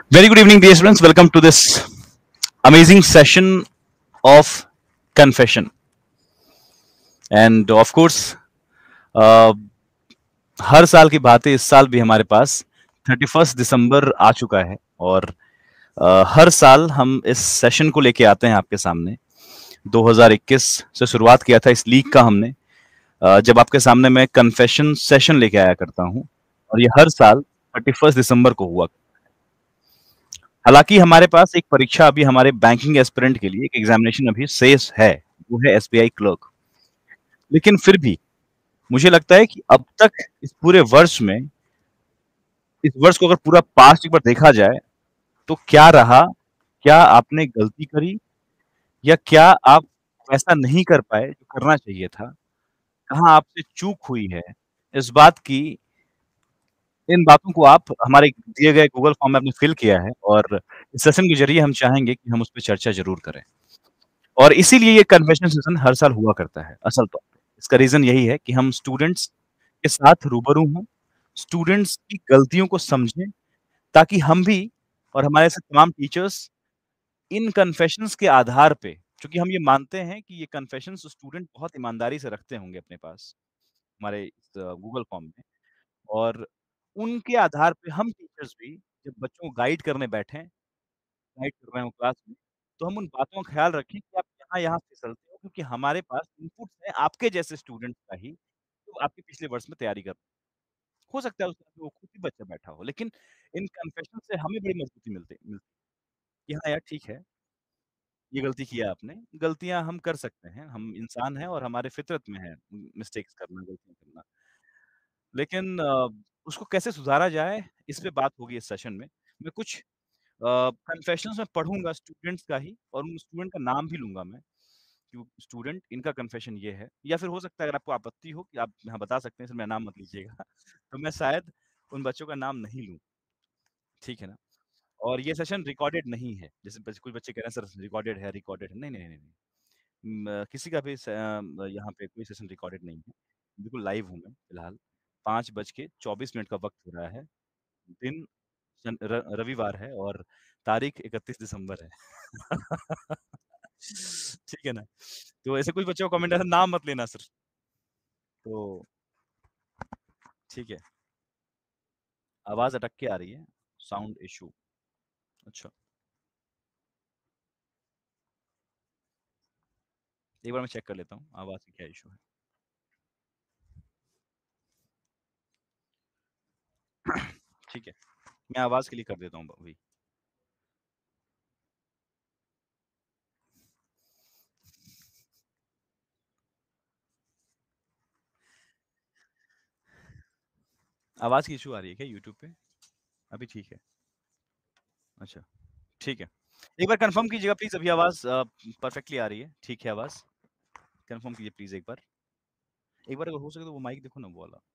Very good evening, dear students. Welcome to this amazing session of confession. And of course, uh, हर साल की भांति इस साल भी हमारे पास 31 दिसंबर आ चुका है और हर साल हम इस सेशन को लेके आते हैं आपके सामने। 2021 से शुरुआत किया था इस लीग का हमने, जब आपके सामने मैं कन्फेशन सेशन लेके आया करता हूँ और ये हर साल 31 दिसंबर को हुआ। हालांकि हमारे पास एक परीक्षा अभी हमारे बैंकिंग एस्पिरेंट के लिए एक एग्जामिनेशन अभी शेष है, वो है एसबीआई क्लर्क। लेकिन फिर भी मुझे लगता है कि अब तक इस पूरे वर्ष में, इस वर्ष को अगर पूरा पास्ट एक बार देखा जाए तो क्या रहा, क्या आपने गलती करी या क्या आप ऐसा नहीं कर पाए जो करना चाहिए था, कहाँ आपसे चूक हुई है, इस बात की, इन बातों को आप हमारे दिए गए गूगल फॉर्म में आपने फिल किया है और इस सेशन के जरिए हम चाहेंगे कि हम उस पर चर्चा जरूर करें। और इसीलिए ये कन्वेंशन सेशन हर साल हुआ करता है असल तौर पे। इसका रीज़न यही है कि हम स्टूडेंट्स के साथ रूबरू हों, स्टूडेंट्स की गलतियों को समझें, ताकि हम भी और हमारे ऐसे तमाम टीचर्स इन कन्फेशंस के आधार पे, क्योंकि हम ये मानते हैं कि ये कन्फेशंस स्टूडेंट बहुत ईमानदारी से रखते होंगे अपने पास, हमारे इस गूगल फॉर्म में, और उनके आधार पे हम टीचर्स भी जब बच्चों को गाइड करने बैठें, गाइड कर रहे हो क्लास में, तो हम उन बातों का ख़्याल रखें कि आप यहाँ-यहाँ फिसलते हो, क्योंकि हमारे पास इनपुट्स हैं आपके जैसे स्टूडेंट्स का ही, जो आपके पिछले वर्ष में तैयारी कर, हो सकता है उस क्लास में वो खुद ही बच्चा बैठा हो, लेकिन इन कन्फेशन से हमें बड़ी मजबूती मिलती मिलती कि हाँ यार ठीक है, ये गलती किया आपने, गलतियाँ हम कर सकते हैं, हम इंसान हैं और हमारे फितरत में है मिस्टेक्स करना, गलतियाँ करना। लेकिन उसको कैसे सुधारा जाए, इस पे बात होगी इस सेशन में। मैं कुछ कन्फेशंस में पढ़ूँगा स्टूडेंट्स का ही, और उन स्टूडेंट का नाम भी लूँगा मैं, कि स्टूडेंट इनका कन्फेशन ये है, या फिर हो सकता है अगर आपको आपत्ति हो कि आप यहाँ बता सकते हैं, सिर्फ मेरा नाम मत लीजिएगा तो मैं शायद उन बच्चों का नाम नहीं लूँ, ठीक है ना? और ये सेशन रिकॉर्डेड नहीं है, जैसे कुछ बच्चे कह रहे हैं सर रिकॉर्डेड है, नहीं, नहीं, नहीं, नहीं। किसी का भी यहाँ पे कोई सेशन रिकॉर्डेड नहीं है, बिल्कुल लाइव हूँ मैं फिलहाल। 5 बज के 24 मिनट का वक्त हो रहा है, दिन रविवार है और तारीख 31 दिसंबर है। ठीक है ना? तो ऐसे कुछ बच्चों का कमेंट ऐसा नाम मत लेना सर। तो ठीक है, आवाज़ अटक के आ रही है, साउंड इश्यू। अच्छा, एक बार मैं चेक कर लेता हूँ, आवाज़ की क्या इश्यू है। ठीक है, मैं आवाज़ के लिए कर देता हूँ अभी। आवाज़ की इश्यू आ रही है क्या यूट्यूब पे? अभी ठीक है, अच्छा, ठीक है। एक बार कन्फर्म कीजिएगा प्लीज़, अभी आवाज़ परफेक्टली आ रही है, ठीक है आवाज़? कन्फर्म कीजिए प्लीज़ एक बार। एक बार अगर हो सके तो वो माइक देखो ना वो वाला।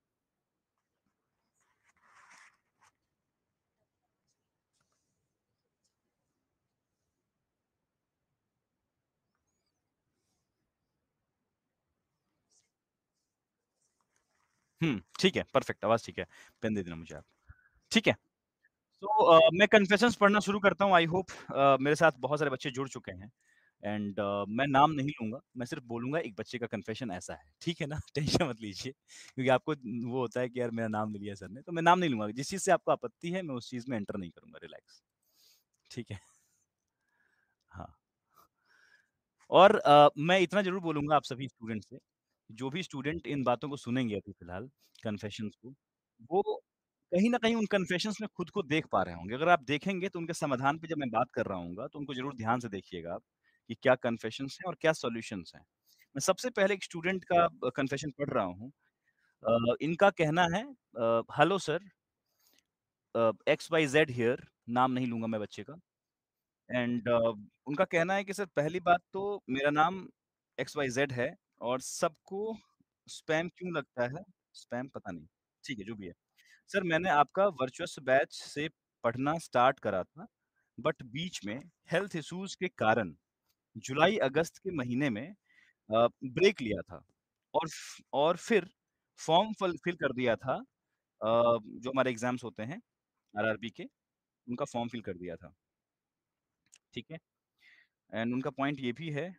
ठीक है, परफेक्ट, आवाज़ ठीक है। पेन दे देना मुझे आप। ठीक है, तो मैं कन्फेशंस पढ़ना शुरू करता हूँ। आई होप मेरे साथ बहुत सारे बच्चे जुड़ चुके हैं, एंड मैं नाम नहीं लूँगा, मैं सिर्फ़ बोलूँगा एक बच्चे का कन्फेशन ऐसा है, ठीक है ना? टेंशन मत लीजिए, क्योंकि आपको वो होता है कि यार मेरा नाम ले लिया सर ने, तो मैं नाम नहीं लूँगा। जिस चीज़ से आपको आपत्ति है, मैं उस चीज़ में एंटर नहीं करूँगा, रिलैक्स, ठीक है? हाँ। और मैं इतना ज़रूर बोलूँगा आप सभी स्टूडेंट से, जो भी स्टूडेंट इन बातों को सुनेंगे अभी फ़िलहाल, कन्फेशंस को, वो कहीं न कहीं उन कन्फेशंस में खुद को देख पा रहे होंगे। अगर आप देखेंगे तो उनके समाधान पे जब मैं बात कर रहा हूँगा, तो उनको ज़रूर ध्यान से देखिएगा आप, कि क्या कन्फेशंस हैं और क्या सॉल्यूशंस हैं। मैं सबसे पहले एक स्टूडेंट का कन्फेशन पढ़ रहा हूँ। इनका कहना है, hello sir, X Y Z here, नाम नहीं लूँगा मैं बच्चे का। एंड उनका कहना है कि सर पहली बात तो मेरा नाम एक्स वाई जेड है और सबको स्पैम क्यों लगता है? स्पैम पता नहीं, ठीक है जो भी है। सर मैंने आपका वर्चुअस बैच से पढ़ना स्टार्ट करा था, बट बीच में हेल्थ इश्यूज के कारण जुलाई अगस्त के महीने में ब्रेक लिया था, और फिर फॉर्म फिल कर दिया था, जो हमारे एग्जाम्स होते हैं आरआरबी के, उनका फॉर्म फिल कर दिया था, ठीक है? एंड उनका पॉइंट ये भी है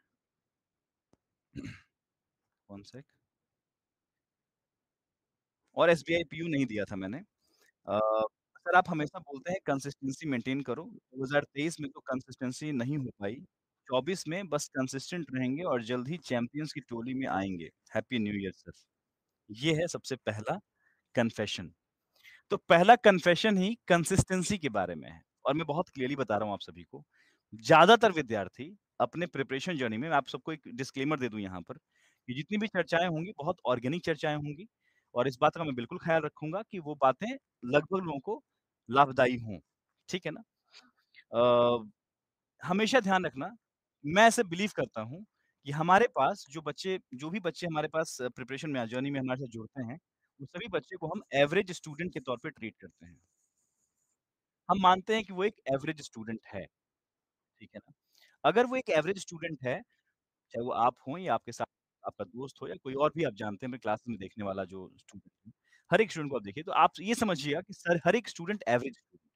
1 सेक और एसबीआई पीयू नहीं दिया था मैंने। अ, सर आप हमेशा बोलते हैं कंसिस्टेंसी मेंटेन करो, 2023 में तो कंसिस्टेंसी नहीं हो पाई, 24 में बस कंसिस्टेंट रहेंगे और जल्द ही चैंपियंस की टोली में आएँगे। Happy new year sir. ये है सबसे पहला कन्फेशन। तो पहला कन्फेशन ही कंसिस्टेंसी के बारे में है और मैं बहुत क्लियरली बता रहा हूँ आप सभी को। ज़्यादातर विद्यार्थी अपने प्रिपरेशन जर्नी में मैं आप सबको एक डिस्क्लेमर दे दूँ यहाँ पर, कि जितनी भी चर्चाएँ होंगी बहुत ऑर्गेनिक चर्चाएँ होंगी और इस बात का मैं बिल्कुल ख़्याल रखूँगा कि वो बातें लगभग लोगों को लाभदायी हों। ठीक है ना? अ, हमेशा ध्यान रखना, मैं ऐसे बिलीव करता हूँ कि हमारे पास जो भी बच्चे हमारे पास प्रिपरेशन में जर्नी में हमारे साथ जुड़ते हैं, वो सभी बच्चे को हम एवरेज स्टूडेंट के तौर पे ट्रीट करते हैं। हम मानते हैं कि वो एक एवरेज स्टूडेंट है, ठीक है ना? अगर वो एक एवरेज स्टूडेंट है, चाहे वो आप हों या आपके साथ आपका दोस्त हो या कोई और भी आप जानते हैं मेरे क्लास में देखने वाला जो स्टूडेंट है, हर एक स्टूडेंट को आप देखिए तो आप ये समझिएगा कि सर हर एक स्टूडेंट एवरेज स्टूडेंट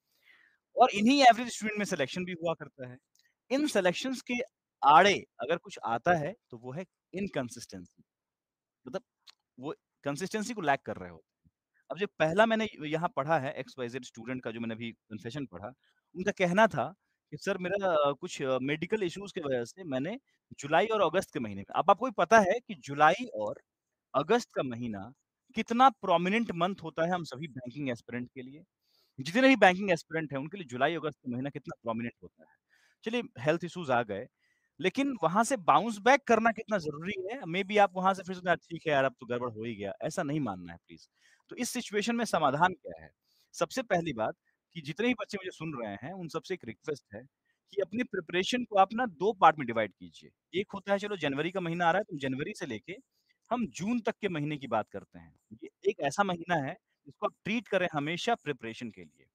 और इन्हीं एवरेज स्टूडेंट में सिलेक्शन भी हुआ करता है। इन सिलेक्शंस के आड़े अगर कुछ आता है, तो वो है इनकंसिस्टेंसी मतलब वो कंसिस्टेंसी को लैक कर रहे हो। अब जो पहला मैंने यहाँ पढ़ा है एक्स वाई ज़ेड स्टूडेंट का जो मैंने अभी कन्फेशन पढ़ा, उनका कहना था कि सर मेरा कुछ मेडिकल इश्यूज़ की वजह से मैंने जुलाई और अगस्त के महीने में अब आपको भी पता है कि जुलाई और अगस्त का महीना कितना प्रोमिनेंट मंथ होता है हम सभी बैंकिंग एस्पिरेंट के लिए। जितने भी बैंकिंग एस्पिरेंट हैं, उनके लिए जुलाई अगस्त का महीना कितना प्रोमिनेंट होता है। चलिए हेल्थ इश्यूज़ आ गए, लेकिन वहाँ से बाउंस बैक करना कितना ज़रूरी है, मेबी आप वहाँ से फिर से ठीक है यार अब तो गड़बड़ हो ही गया, ऐसा नहीं मानना है प्लीज़। तो इस सिचुएशन में समाधान क्या है? सबसे पहली बात कि जितने भी बच्चे मुझे सुन रहे हैं, उन सबसे एक रिक्वेस्ट है कि अपनी प्रिपरेशन को आप ना 2 पार्ट में डिवाइड कीजिए। एक होता है चलो जनवरी का महीना आ रहा है, तो जनवरी से लेके हम जून तक के महीने की बात करते हैं। ये एक ऐसा महीना है, जिसको आप ट्रीट करें हमेशा प्रिपरेशन के लिए।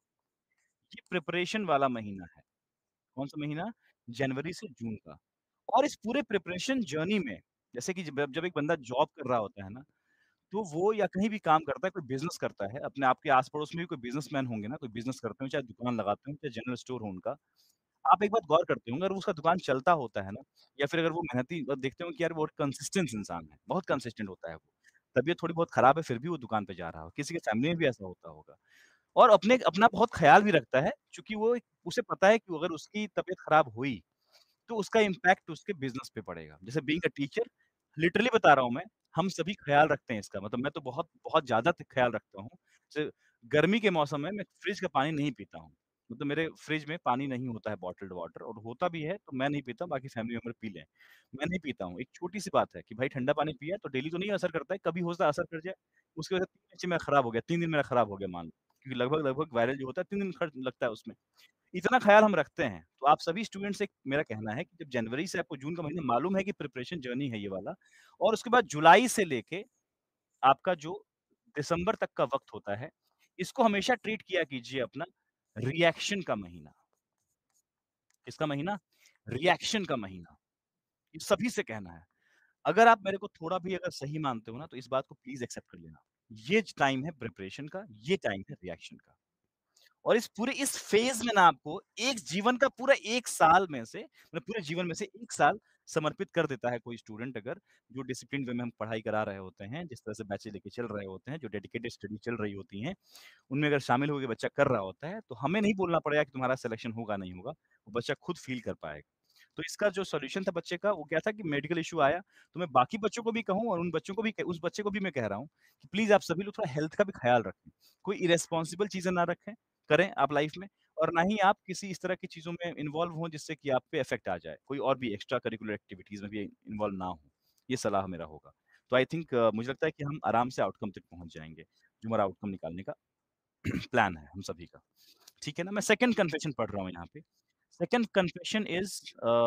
ये प्रिपरेशन वाला महीना है। कौन-सा महीना? जनवरी से जून का। और इस पूरे प्रिपरेशन जर्नी में जैसे कि जब जब एक बंदा जॉब कर रहा होता है ना, तो वो या कहीं भी काम करता है, कोई बिज़नेस करता है, अपने आपके आस-पड़ोस में भी कोई बिज़नेसमैन होंगे ना, कोई बिज़नेस करते हो, चाहे दुकान लगाते हो, चाहे जनरल स्टोर हो उनका। आप एक बात गौर करते होंगे अगर उसका दुकान चलता होता है ना, या फिर अगर वो मेहनती देखते हो कि यार वो कंसिस्टेंट इंसान है, बहुत कंसिस्टेंट होता है वो। तबीयत थोड़ी बहुत खराब है, फिर भी वो दुकान पे जा रहा हो। किसी के फैमिली में भी ऐसा होता होगा। और अपना बहुत ख़्याल भी रखता है, चूँकि वो उसे पता है कि अगर उसकी तबीयत खराब हुई तो उसका इम्पैक्ट उसके बिज़नेस पे पड़ेगा। जैसे बीइंग अ टीचर लिटरली बता रहा हूँ मैं, हम सभी ख़्याल रखते हैं इसका मतलब मैं तो बहुत बहुत ज़्यादा त ख़्याल रखता हूँ। जैसे गर्मी के मौसम में मैं फ्रिज का पानी नहीं पीता हूँ। मतलब मेरे फ्रिज में पानी नहीं होता है बॉटल्ड वाटर और होता भी है तो मैं नहीं पीता, बाकी फैमिली मेंबर पी लें। मैं नहीं पीता हूँ। एक छोटी-सी बात है कि भाई ठंडा पानी पिया तो डेली तो नहीं असर करता है, कभी हो सकता है असर कर जाए। उसकी वजह से 3 बच्चे मेरा खराब हो गया, 3 दिन मेरा खराब हो गया मान लो। क्योंकि लगभग-लगभग वायरल जो होता है 3 दिन खर्च लगता है उसमें। इतना ख़्याल हम रखते हैं। तो आप सभी स्टूडेंट्स से मेरा कहना है कि जब जनवरी से आपको जून का महीना मालूम है कि प्रिपरेशन जर्नी है ये वाला और उसके बाद जुलाई से लेके आपका जो दिसंबर तक का वक़्त होता है, इसको हमेशा ट्रीट किया कीजिए अपना रिएक्शन का महीना। किसका महीना? रिएक्शन का महीना। ये सभी से कहना है। अगर आप मेरे को थोड़ा भी अगर सही मानते हो ना, तो इस बात को प्लीज़ एक्सेप्ट कर लेना। ये टाइम है प्रिपरेशन का, ये टाइम है रिएक्शन का। और इस फ़ेज़ में ना आपको एक जीवन का पूरा 1 साल में से मतलब पूरे जीवन में से 1 साल समर्पित कर देता है कोई स्टूडेंट अगर जो डिसिप्लिन वे में हम पढ़ाई करा रहे होते हैं, जिस तरह से बैचें लेके चल रहे होते हैं, जो डेडिकेटेड स्टडी चल रही होती हैं, उनमें अगर शामिल होके बच्चा कर रहा होता है, तो हमें नहीं बोलना पड़ेगा कि तुम्हारा सिलेक्शन होगा, नहीं होगा। वो बच्चा खुद फ़ील कर पाएगा। तो इसका जो सॉल्यूशन था बच्चे का, वो क्या था कि मेडिकल इश्यू आया, तो मैं बाकी बच्चों को भी कहूँ और उन बच्चों को भी उस बच्चे को भी मैं कह रहा हूँ कि प्लीज़ आप सभी लोग थोड़ा हेल्थ का भी ख़्याल रखें। कोई इर्रेस्पॉन्सिबल चीज़ें ना रखें करें आप लाइफ में और ना ही आप किसी इस तरह की चीज़ों में इन्वॉल्व हों जिससे कि आप पे इफ़ेक्ट आ जाए। कोई और भी एक्स्ट्रा करिकुलर एक्टिविटीज़ में भी इन्वॉल्व ना हो। ये सलाह मेरा होगा। तो आई थिंक मुझे लगता है कि हम आराम से आउटकम तक पहुँच जाएँगे, जो हमारा आउटकम निकालने का प्लान है हम सभी का। ठीक है ना? मैं सेकंड कन्फेशन पढ़ रहा हूँ यहाँ पे। Second confession is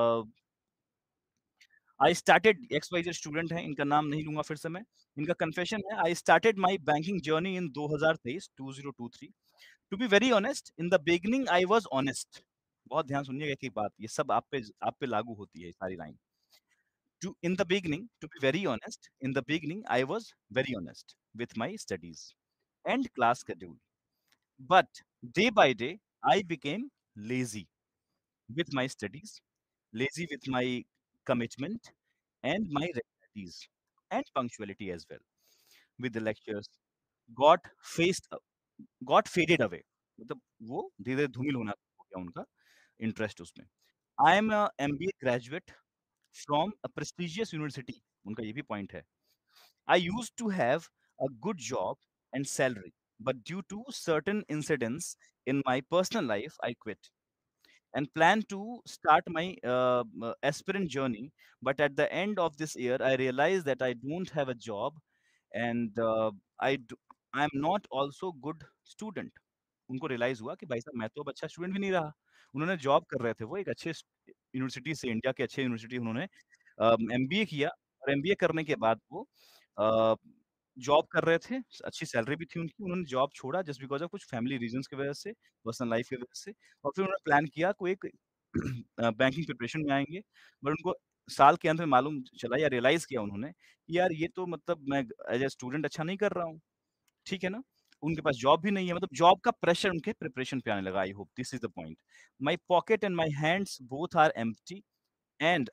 I started X Y Z student हैं, इनका नाम नहीं लूँगा फिर से मैं। इनका कन्फेशन है I started my banking journey in 2023 2023 to be very honest in the beginning I was honest बहुत ध्यान सुनिएगा एक-एक बात, ये सब आप पे लागू होती है ये सारी line. To in the beginning to be very honest in the beginning I was very honest with my studies and class schedule, but day by day I became lazy with my studies, lazy with my commitment and my regularities and punctuality as well with the lectures got faced got faded away. मतलब वो धीरे धूमिल होना हो गया उनका interest उसमें. I am a MBA graduate from a prestigious university. उनका ये भी पॉइंट है. I used to have a good job and salary, but due to certain incidents in my personal life, I quit and plan to start my aspirant journey. But at the end of this year, I realized that I don't have a job and I am not also good student. उनको realise हुआ कि भाई साहब मैं तो अब अच्छा student भी नहीं रहा. उन्होंने जॉब कर रहे थे, वो एक अच्छे यूनिवर्सिटी से, इंडिया के अच्छे यूनिवर्सिटी उन्होंने एमबीए किया और एमबीए करने के बाद वो अ, जॉब कर रहे थे, अच्छी सैलरी भी थी उनकी, उन्होंने जॉब छोड़ा जस्ट बिकॉज़ ऑफ कुछ फैमिली रीज़न्स की वजह से, पर्सनल लाइफ की वजह से और फिर उन्होंने प्लान किया कोई एक बैंकिंग प्रिपरेशन में आएँगे, बट उनको साल के अंत में मालूम चला या रियलाइज़ किया उन्होंने, कि यार ये तो मतलब मैं एज़ अ स्टूडेंट अच्छा नहीं कर रहा हूँ, ठीक है ना? उनके पास जॉब भी नहीं है, मतलब जॉब का प्रेशर उनके प्रिपरेशन पे आने लगा. I hope this is the point. My pocket and my hands both are empty and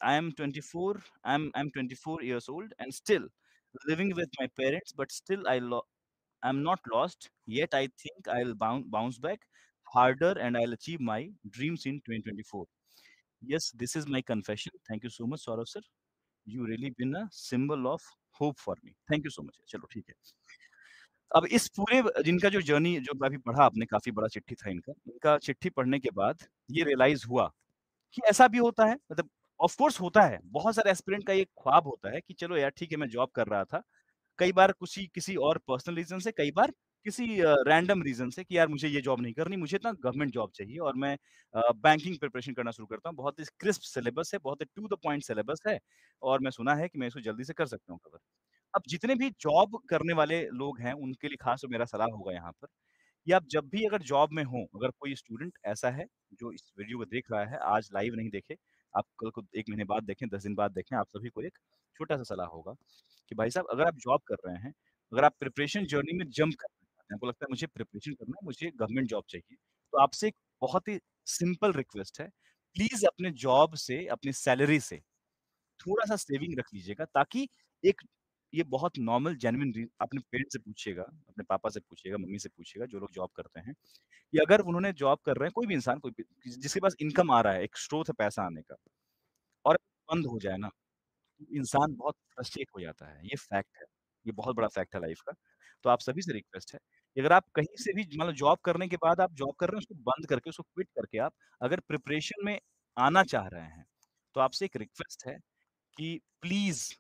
I'm 24 years old and still living with my parents, but still I'm not lost yet. I think I'll bounce back harder and I'll achieve my dreams in 2024. Yes, this is my confession. Thank you so much, Saurav sir. You really been a symbol of hope for me. Thank you so much. चलो ठीक है. अब इस पूरे जिनका जो journey जो अभी पढ़ा आपने, काफी बड़ा चिट्ठी था इनका. इनका चिट्ठी पढ़ने के बाद ये रियलाइज हुआ कि ऐसा भी होता है. मतलब ऑफ कोर्स होता है. बहुत सारे एस्पिरेंट का ये ख्वाब होता है कि चलो यार ठीक है, मैं जॉब कर रहा था. कई बार किसी किसी और पर्सनल रीज़न से, कई बार किसी रैंडम रीज़न से कि यार मुझे ये जॉब नहीं करनी, मुझे ना गवर्नमेंट जॉब चाहिए और मैं बैंकिंग प्रिपरेशन करना शुरू करता हूँ. बहुत ही क्रिस्प सिलेबस है, बहुत ही टू द पॉइंट सिलेबस है और मैं सुना है कि मैं इसको जल्दी से कर सकता हूँ कवर. अब जितने भी जॉब करने वाले लोग हैं, उनके लिए खास तो मेरा सलाह होगा यहाँ पर कि आप जब भी अगर जॉब में हो, अगर कोई स्टूडेंट ऐसा है जो इस वीडियो को देख रहा है, आज लाइव नहीं देखे, आप कल को 1 महीने बाद देखें, 10 दिन बाद देखें, आप सभी को एक छोटा-सा सलाह होगा कि भाई साहब अगर आप जॉब कर रहे हैं, अगर आप प्रिपरेशन जर्नी में जंप करना चाहते हैं, आपको लगता है मुझे प्रिपरेशन करना है, मुझे गवर्नमेंट जॉब चाहिए, तो आपसे एक बहुत ही सिंपल रिक्वेस्ट है, प्लीज़ अपने जॉब से, अपनी सैलरी से थोड़ा-सा सेविंग रख लीजिएगा ताकि एक ये बहुत नॉर्मल जेन्युइन अपने पेरेंट्स से पूछिएगा, अपने पापा से पूछिएगा, मम्मी से पूछिएगा जो लोग जॉब करते हैं, कि अगर उन्होंने जॉब कर रहे हैं, कोई भी इंसान, कोई भी जिसके पास इनकम आ रहा है, एक स्रोत है पैसा आने का और बंद हो जाए ना, तो इंसान बहुत फ्रस्ट्रेट हो जाता है, ये फैक्ट है, ये बहुत बड़ा फैक्ट है लाइफ का. तो आप सभी से रिक्वेस्ट है कि अगर आप कहीं से भी मान लो जॉब करने के बाद आप जॉब कर रहे हैं, उसको बंद करके, उसको क्विट करके आप अगर प्रिपरेशन में आना चाह रहे हैं, तो आपसे एक रिक्वेस्ट है कि प्लीज़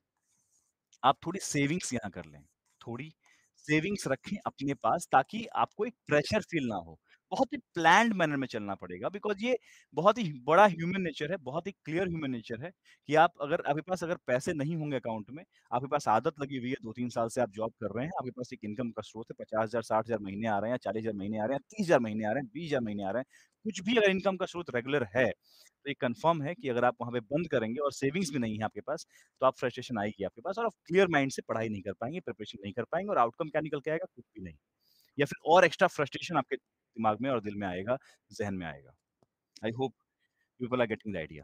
आप थोड़ी सेविंग्स यहाँ कर लें, थोड़ी सेविंग्स रखें अपने पास ताकि आपको एक प्रेशर फ़ील ना हो. बहुत ही प्लान्ड मैनर में चलना पड़ेगा बिकॉज़ ये बहुत ही बड़ा ह्यूमन नेचर है, बहुत ही क्लियर ह्यूमन नेचर है कि आप अगर आपके पास अगर पैसे नहीं होंगे अकाउंट में, आपके पास आदत लगी हुई है 2-3 साल से आप जॉब कर रहे हैं, आपके पास एक इनकम का स्रोत है, 50,000 60,000 महीने आ रहे हैं, 40,000 महीने आ रहे हैं, 30,000 महीने आ रहे हैं, 20,000 महीने आ रहे हैं, कुछ भी अगर इनकम का स्रोत रेगुलर है, तो ये कन्फर्म है कि अगर आप वहाँ पे बंद करेंगे और सेविंग्स भी नहीं है आपके पास, तो आप फ्रस्ट्रेशन आएगी आपके पास और आप क्लियर माइंड से पढ़ाई नहीं कर पाएँगे, प्रिपरेशन नहीं कर पाएँगे और आउटकम क्या निकल के आएगा? कुछ भी नहीं. या फिर और एक्स्ट्रा फ्रस्ट्रेशन आपके दिमाग में और दिल में आएगा, ज़हन में आएगा. I hope people are getting the idea.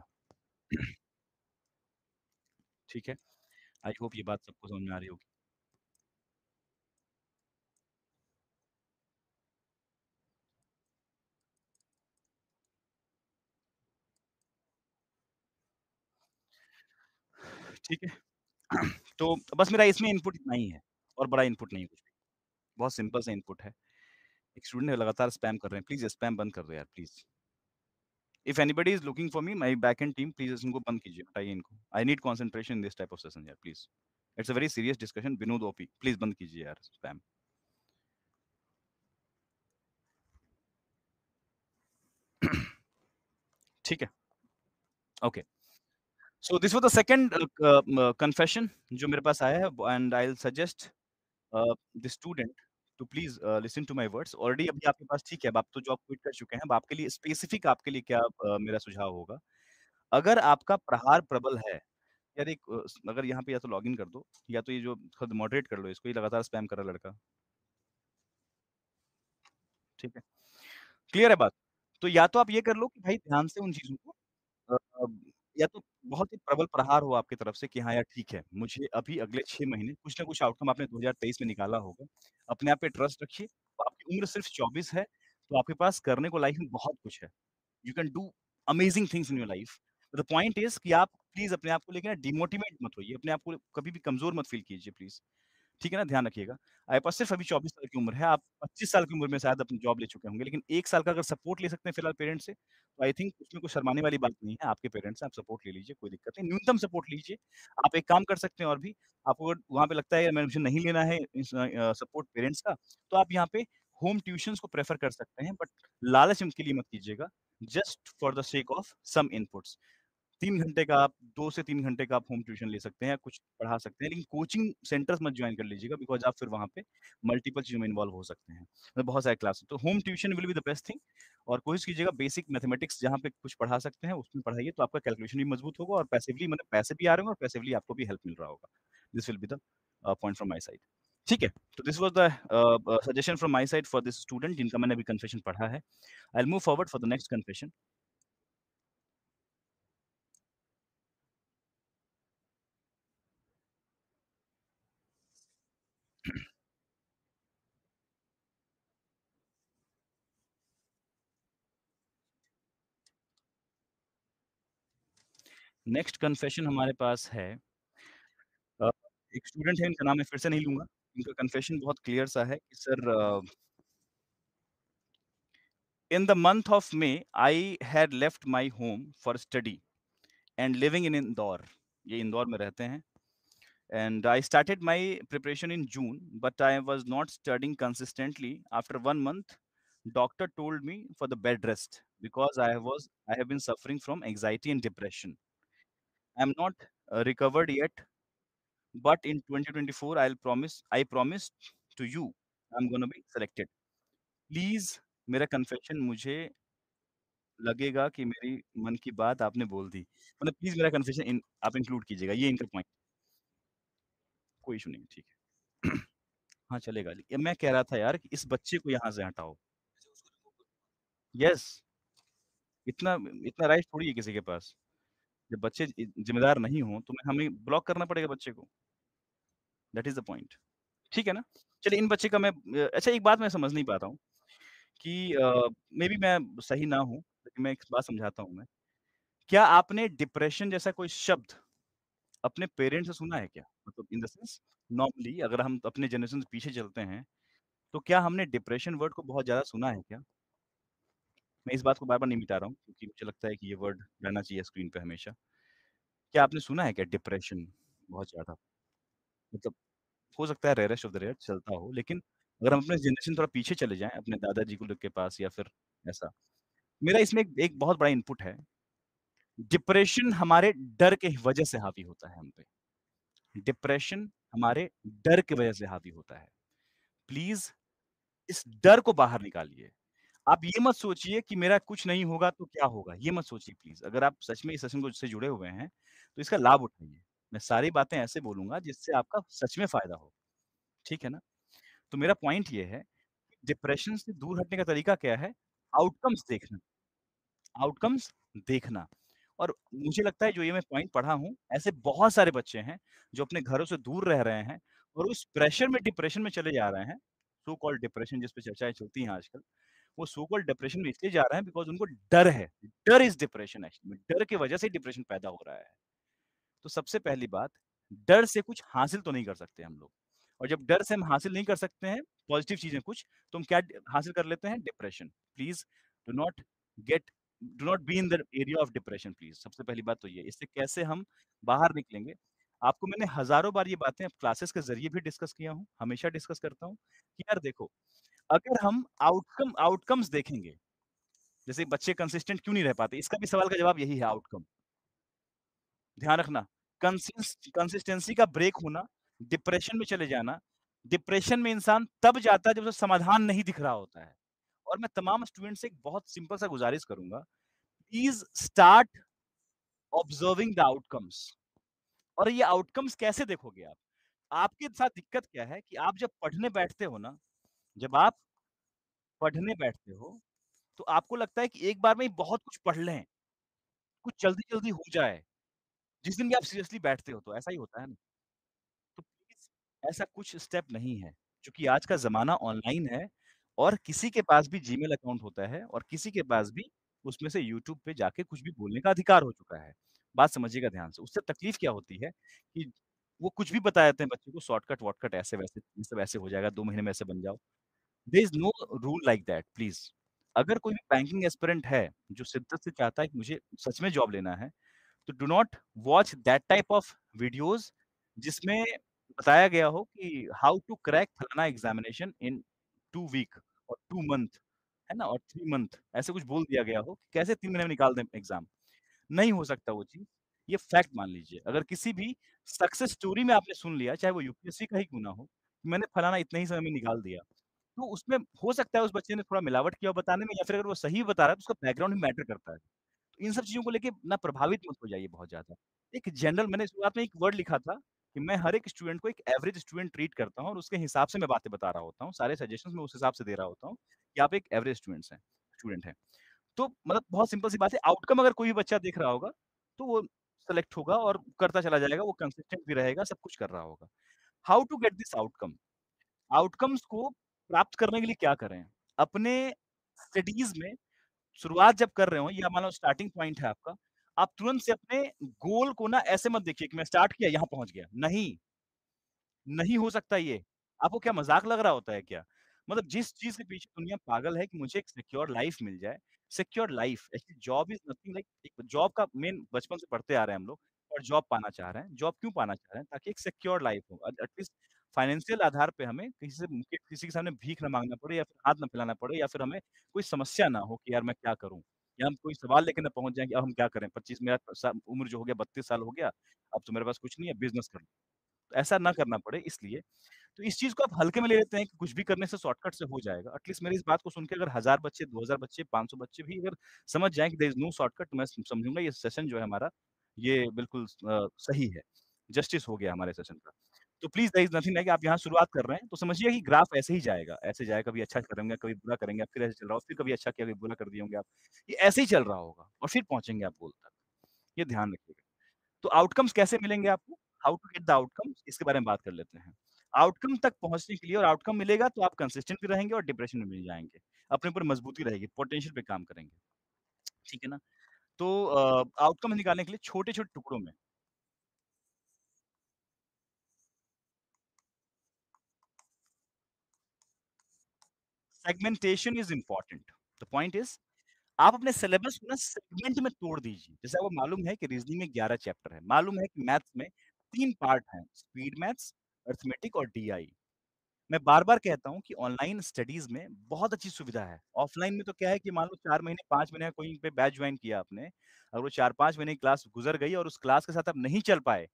ठीक है? आई होप ये बात सबको समझ में आ रही होगी. ठीक है? तो बस मेरा इसमें इनपुट इतना ही है और बड़ा इनपुट नहीं है कुछ भी. बहुत सिंपल सा इनपुट है. एक स्टूडेंट है लगातार स्पैम कर रहे हैं, प्लीज़ स्पैम बंद कर दो यार please. If anybody is looking for me, my backend team, please इनको बंद कीजिए, हटाइए इनको. I need concentration in this type of session यार please. It's a very serious discussion. Vinod OP, please बंद कीजिए यार स्पैम. ठीक है? Okay. So this was the second confession जो मेरे पास आया है and I will suggest the student to please listen to my words. Already अभी आपके पास ठीक है, अब आप तो जॉब क्विट कर चुके हैं. अब आपके लिए स्पेसिफिक आपके लिए क्या मेरा सुझाव होगा? अगर आपका प्रहार प्रबल है, यार एक अगर यहाँ पे या तो लॉगिन कर दो या तो ये जो खुद मॉडरेट कर लो इसको, ये लगातार स्पैम कर रहा है लड़का. ठीक है? क्लियर है बात? तो या तो आप ये कर लो कि भाई ध्यान से उन चीज़ों को अ अ, या तो बहुत ही प्रबल प्रहार हो आपकी तरफ से कि हाँ यार ठीक है, मुझे अभी अगले 6 महीने कुछ ना कुछ आउटकम आपने 2023 में निकाला होगा। अपने आप पे ट्रस्ट रखिए, आपकी उम्र सिर्फ 24 है, तो आपके पास करने को लाइफ में बहुत कुछ है। You can do amazing things in your life. The point is कि आप प्लीज़ अपने आप को लेके ना डिमोटिवेट मत होइए, अपने आप को कभी भी कमज़ोर मत फ़ील कीजिए प्लीज़। ठीक है ना? ध्यान रखिएगा। आपके पास सिर्फ अभी 24 साल की उम्र है, आप 25 साल की उम्र में शायद अपनी जॉब ले चुके होंगे, लेकिन 1 साल का अगर सपोर्ट ले सकते हैं फिलहाल पेरेंट्स से, तो आई थिंक उसमें कुछ शर्माने वाली बात नहीं है, आपके पेरेंट्स हैं, आप सपोर्ट ले लीजिए, कोई दिक्कत नहीं, न्यूनतम सपोर्ट लीजिए। आप एक काम कर सकते हैं और भी, आपको अगर वहाँ पे लगता है यार मैं मुझे नहीं लेना है सपोर्ट पेरेंट्स का, तो आप यहाँ पे होम ट्यूशन्स को प्रेफ़र कर सकते हैं, बट लालच इनके लिए मत कीजिएगा, just for the sake of some inputs. 3 घंटे का आप 2 से 3 घंटे का आप होम ट्यूशन ले सकते हैं या कुछ पढ़ा सकते हैं, लेकिन कोचिंग सेंटर्स मत जॉइन कर लीजिएगा बिकॉज़ आप फिर वहाँ पे मल्टीपल चीज़ों में इन्वॉल्व हो सकते हैं। मतलब बहुत सारे क्लासेस तो home tuition will be the best thing और कोशिश कीजिएगा बेसिक मैथमेटिक्स जहाँ पे कुछ पढ़ा सकते हैं, उसमें पढ़ाइए तो आपका कैलकुलेशन भी मजबूत होगा और पैसिवली मतलब पैसे भी आ रहे होंगे और पैसिवली आपको भी हेल्प मिल रहा होगा। This will be the point from my side. ठीक है? तो this was the suggestion from my side for this student जिनका मैंने अभी कन्फेशन पढ़ा है। I will move forward for the next confession. Next confession हमारे पास है अ, एक स्टूडेंट है, इनका नाम मैं फिर से नहीं लूँगा। इनका कन्फेशन बहुत क्लियर सा है कि sir in the month of May I had left my home for study and living in Indore. ये इंदौर में रहते हैं and I started my preparation in June but I was not studying consistently after 1 month doctor told me for the bed rest because I have been suffering from anxiety and depression. I am not recovered yet but in 2024 I promised to you I'm gonna be selected. Please मेरा confession मुझे लगेगा कि मेरी मन की बात आपने बोल दी। मतलब प्लीज मेरा कन्फेशन आप इंक्लूड कीजिएगा, ये इनका पॉइंट। कोई इशू नहीं है, ठीक है। हाँ चलेगा। मैं कह रहा था यार कि इस बच्चे को यहाँ से हटाओ। यस, इतना इतना राइट थोड़ी है किसी के पास। जब बच्चे जिम्मेदार नहीं हो तो हमें ब्लॉक करना पड़ेगा बच्चे को। That is the point. ठीक है ना? चलिए इन बच्चे का मैं अच्छा एक बात मैं समझ नहीं पा रहा हूँ कि मेबी मैं सही ना हूँ, लेकिन मैं एक बात समझाता हूँ मैं। क्या आपने डिप्रेशन जैसा कोई शब्द अपने पेरेंट्स से सुना है क्या? मतलब इन द सेंस नॉर्मली अगर हम अपने जनरेशन से पीछे चलते हैं, तो क्या हमने डिप्रेशन वर्ड को बहुत ज़्यादा सुना है क्या? मैं इस बात को बार-बार नहीं मिटा रहा हूँ, क्योंकि मुझे लगता है कि ये वर्ड रहना चाहिए स्क्रीन पे हमेशा। क्या आपने सुना है क्या डिप्रेशन बहुत ज़्यादा? मतलब हो सकता है रेयरेस्ट ऑफ द रेयर चलता हो, लेकिन अगर हम अपने जनरेशन थोड़ा पीछे चले जाएँ, अपने दादाजी को लोग के पास या फिर ऐसा। मेरा इसमें एक एक बहुत बड़ा इनपुट है। डिप्रेशन हमारे डर के वजह से हावी होता है हम पे। डिप्रेशन हमारे डर की वजह से हावी होता है। प्लीज़ इस डर को बाहर निकालिए। आप ये मत सोचिए कि मेरा कुछ नहीं होगा तो क्या होगा? ये मत सोचिए प्लीज़। अगर आप सच में इस सेशन को से जुड़े हुए हैं, तो इसका लाभ उठाइए। मैं सारी बातें ऐसे बोलूँगा जिससे आपका सच में फ़ायदा हो। ठीक है ना? तो मेरा पॉइंट ये है, डिप्रेशन से दूर हटने का तरीका क्या है? आउटकम्स देखना। आउटकम्स देखना। और मुझे लगता है जो ये मैं पॉइंट पढ़ा हूँ, ऐसे बहुत सारे बच्चे हैं जो अपने घरों से दूर रह रहे हैं और उस प्रेशर में डिप्रेशन में चले जा रहे हैं। सो कॉल्ड डिप्रेशन जिस पे चर्चाएँ चलती हैं आजकल। वो सो कॉल्ड डिप्रेशन में इसलिए जा रहे हैं बिकॉज़ उनको डर है। डर इज़ डिप्रेशन एक्चुअली में। डर की वजह से डिप्रेशन पैदा हो रहा है। तो सबसे पहली बात, डर से कुछ हासिल तो नहीं कर सकते हम लोग। और जब डर से हम हासिल नहीं कर सकते हैं, पॉज़िटिव चीज़ें कुछ, तो हम क्या हासिल कर लेते हैं? Depression. Please do not get do not be in the area of depression please. सबसे पहली बात तो ये है। इससे कैसे हम बाहर निकलेंगे? आपको मैंने हज़ारों बार ये बातें क्लासेस के ज़रिए भी डिस्कस किया हूँ, हमेशा डिस्कस करता हूँ कि यार देखो, अगर हम आउटकम्स देखेंगे, जैसे बच्चे कंसिस्टेंट क्यों नहीं रह पाते? इसका भी सवाल का जवाब यही है आउटकम। ध्यान रखना, कंसिस्टेंसी का ब्रेक होना, डिप्रेशन में चले जाना, डिप्रेशन में इंसान तब जाता है जब उसे समाधान नहीं दिख रहा होता है। और मैं तमाम स्टूडेंट से एक बहुत सिंपल सा गुज़ारिश करूँगा, please start observing the outcomes. और ये आउटकम्स कैसे देखोगे आप? आपके साथ दिक्कत क्या है कि आप जब पढ़ने बैठते हो ना, जब आप पढ़ने बैठते हो तो आपको लगता है कि एक बार में ही बहुत कुछ पढ़ लें, कुछ जल्दी-जल्दी हो जाए, जिस दिन भी आप सीरियसली बैठते हो तो ऐसा ही होता है ना? तो प्लीज़ ऐसा कुछ स्टेप नहीं है, क्योंकि आज का ज़माना ऑनलाइन है और किसी के पास भी जीमेल अकाउंट होता है और किसी के पास भी उसमें से यूट्यूब पे जाके कुछ भी बोलने का अधिकार हो चुका है। बात समझिएगा ध्यान से, उससे तकलीफ क्या होती है कि वो कुछ भी बता देते हैं बच्चे को शॉर्टकट-वॉर्टकट ऐसे-वैसे, ये सब ऐसे हो जाएगा, 2 महीने में ऐसे बन जाओ। There is no rule like that please. अगर कोई बैंकिंग एस्पिरेंट है, जो शिद्दत से चाहता है कि मुझे सच में जॉब लेना है, तो do not watch that type of videos जिसमें बताया गया हो कि हाउ टू क्रैक फलाना एग्ज़ामिनेशन इन 2 वीक और 2 मंथ, है ना? और 3 मंथ ऐसे कुछ बोल दिया गया हो कि कैसे 3 महीने में निकाल दें एग्ज़ाम। नहीं हो सकता वो चीज़, ये फैक्ट मान लीजिए। अगर किसी भी सक्सेस स्टोरी में आपने सुन लिया, चाहे वो यूपीएससी का ही क्यों ना हो, मैंने फलाना इतने ही समय में निकाल दिया। तो उसमें हो सकता है उस बच्चे ने थोड़ा मिलावट किया हो बताने में या फिर अगर वो सही बता रहा है तो उसका बैकग्राउंड भी मैटर करता है। तो इन सब चीज़ों को लेके ना प्रभावित मत हो जाइए बहुत ज़्यादा। एक जनरल मैंने शुरुआत में एक वर्ड लिखा था कि मैं हर एक स्टूडेंट को एक एवरेज स्टूडेंट ट्रीट करता हूँ और उसके हिसाब से मैं बातें बता रहा होता हूँ। सारे सजेशंस मैं उस हिसाब से दे रहा होता हूँ कि आप एक एवरेज स्टूडेंट हैं। तो मतलब बहुत सिंपल सी बात है, आउटकम अगर कोई भी बच्चा देख रहा होगा, तो वो सेलेक्ट होगा और करता चला जाएगा, वो कंसिस्टेंट भी रहेगा, सब कुछ कर रहा होगा। How to get this outcome? Outcomes को प्राप्त करने के लिए क्या करें? अपने स्टडीज़ में शुरुआत जब कर रहे हो या मान लो स्टार्टिंग पॉइंट है आपका, आप तुरंत से अपने गोल को ना ऐसे मत देखिए कि मैं स्टार्ट किया, यहाँ पहुँच गया। नहीं, नहीं हो सकता ये। आपको क्या मज़ाक लग रहा होता है क्या? मतलब जिस चीज़ के पीछे दुनिया पागल है कि मुझे एक सिक्योर लाइफ़ मिल जाए, secure life actually job is nothing like एक जॉब का मेन बचपन से पढ़ते आ रहे हैं हम लोग और जॉब पाना चाह रहे हैं। जॉब क्यों पाना चाह रहे हैं? ताकि एक सिक्योर लाइफ़ हो। एटलीस्ट फाइनेंशियल आधार पे हमें किसी के सामने भीख ना माँगना पड़े या फिर हाथ ना फैलाना पड़े या फिर हमें कोई समस्या ना हो कि यार मैं क्या करूँ? या हम कोई सवाल लेके ना पहुँच जाएँ कि अब हम क्या करें? 25 मेरा सा उम्र जो हो गया 32 साल हो गया, अब तो मेरे पास कुछ नहीं है, बिज़नेस कर लो। तो ऐसा ना करना पड़े इसलिए तो इस चीज़ को आप हल्के में ले लेते हैं कि कुछ भी करने से शॉर्टकट से हो जाएगा। एटलीस्ट मेरी इस बात को सुन के अगर 1000 बच्चे, 2000 बच्चे, 500 बच्चे भी अगर समझ जाएँ कि देयर इज़ नो शॉर्टकट तो मैं समझूँगा ये सेशन जो है हमारा, ये बिल्कुल सही है। जस्टिस हो गया हमारे सेशन का। तो please there is nothing like आप यहाँ शुरुआत कर रहे हैं, तो समझिए कि ग्राफ ऐसे ही जाएगा। ऐसे जाएगा, कभी अच्छा करेंगे, कभी बुरा करेंगे, फिर ऐसे चल रहा होगा, फिर कभी अच्छा किया, कभी बुरा कर दिए होंगे आप। ये ऐसे ही चल रहा होगा और फिर पहुँचेंगे आप गोल तक। ये ध्यान रखिएगा। तो आउटकम्स कैसे मिलेंगे आपको? How to get the outcomes इसके बारे में बात कर लेते हैं। आउटकम तक पहुँचने के लिए और आउटकम मिलेगा तो आप कंसिस्टेंट भी रहेंगे और डिप्रेशन में भी नहीं जाएँगे। अपने ऊपर मजबूती रहेगी, पोटेंशियल पे काम करेंगे। ठीक है ना? तो आउटकम निकालने के लिए छोटे-छोटे टुकड़ों में segmentation is important. The point is आप अपने सिलेबस को ना सेगमेंट में तोड़ दीजिए। जैसे आपको मालूम है कि रीज़निंग में 11 चैप्टर है। मालूम है कि मैथ्स में 3 पार्ट हैं, स्पीड मैथ्स, अरिथमेटिक और डीआई। मैं बार-बार कहता हूँ कि ऑनलाइन स्टडीज़ में बहुत अच्छी सुविधा है। ऑफ़लाइन में तो क्या है कि मान लो 4 महीने, 5 महीने का कोई पे बैच जॉइन किया आपने, और वो 4-5 महीने की क्लास गुज़र गई और उस क्लास के साथ आप नहीं चल पाए,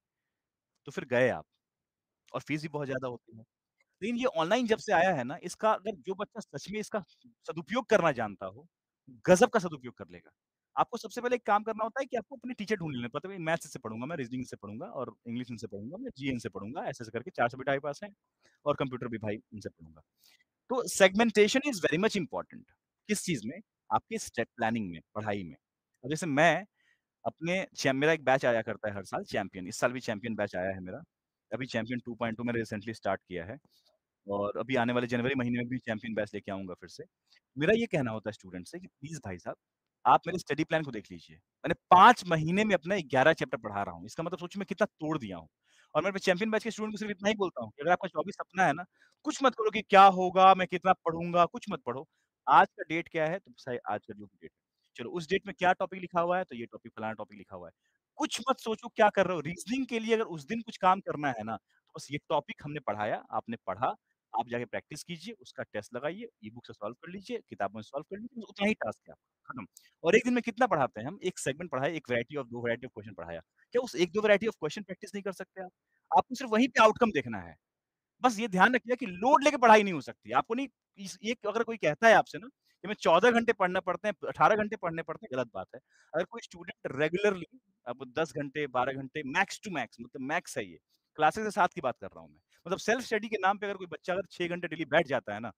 तो फिर गए आप और फ़ीस भी बहुत ज़्यादा होती है। लेकिन ये ऑनलाइन जब से आया है ना, इसका अगर जो बच्चा सच में इसका सदुपयोग करना जानता हो, गज़ब का सदुपयोग कर लेगा। आपको सबसे पहले एक काम करना होता है कि आपको अपने टीचर ढूँढ लेने पड़ते हैं, मैथ्स से पढ़ूँगा, मैं रीज़निंग से पढ़ूँगा और इंग्लिश इनसे पढ़ूँगा, मैं जीएन से पढ़ूँगा, ऐसे-ऐसे करके 4 सब्जेक्ट हमारे पास हैं और कंप्यूटर भी भाई इनसे पढ़ूँगा। तो segmentation is very much important. किस चीज़ में? आपकी स्टेप प्लानिंग में, पढ़ाई में। अब जैसे मैं अपने मेरा एक बैच आया करता है हर साल चैंपियन, इस साल भी चैंपियन बैच आया है मेरा। अभी चैंपियन 2.2 मैंने रिसेंटली स्टार्ट किया है और अभी आने वाले जनवरी महीने में भी चैंपियन बैच लेके आऊँगा फिर से। मेरा ये कहना होता है स्टूडेंट से कि प्लीज़ भाई साहब, आप मेरे स्टडी प्लान को देख लीजिए। मैंने 5 महीने में अपना 11 चैप्टर पढ़ा रहा हूँ। इसका मतलब सोचिए मैं कितना तोड़ दिया हूँ। और मैं अपने चैंपियन बैच के स्टूडेंट को सिर्फ इतना ही बोलता हूँ कि अगर आपका 24 सपना है ना, कुछ मत करो कि क्या होगा, मैं कितना पढ़ूँगा, कुछ मत पढ़ो। आज का डेट क्या है? तो सही आज का जो भी डेट है। चलो उस डेट में क्या टॉपिक लिखा हुआ है? तो ये टॉपिक फलाना टॉपिक लिखा हुआ है। कुछ मत सोचो क्या कर रहे हो। रीज़निंग के लिए अगर उस दिन कुछ काम करना है ना, तो बस ये टॉपिक हमने पढ़ाया, आपने पढ़ा, आप जाके प्रैक्टिस कीजिए, उसका टेस्ट लगाइए, ई-बुक से सॉल्व कर लीजिए, किताबों से सॉल्व कर लीजिए, बस उतना ही टास्क है आपका, खत्म। और 1 दिन में कितना पढ़ाते हैं हम? 1 सेगमेंट पढ़ाया, 1 variety of 2 variety of question पढ़ाया। क्या उस 1-2 वैरायटी ऑफ क्वेश्चन प्रैक्टिस नहीं कर सकते आप? आपको सिर्फ वहीं पे आउटकम देखना है। बस ये ध्यान रखिए कि लोड लेके पढ़ाई नहीं हो सकती। आपको नहीं इस एक अगर कोई कहता है आपसे ना कि हमें 14 घंटे पढ़ना पड़ते हैं, 18 घंटे पढ़ने पड़ते हैं, गलत बात है। अगर कोई स्टूडेंट रेगुलरली अब 10 घंटे, 12 घंटे मैक्स टू मैक्स मतलब मैक्स है ये। क्लासेस के साथ की बात कर रहा हूँ मैं। मतलब सेल्फ स्टडी के नाम पे अगर कोई बच्चा अगर 6 घंटे डेली बैठ जाता है ना,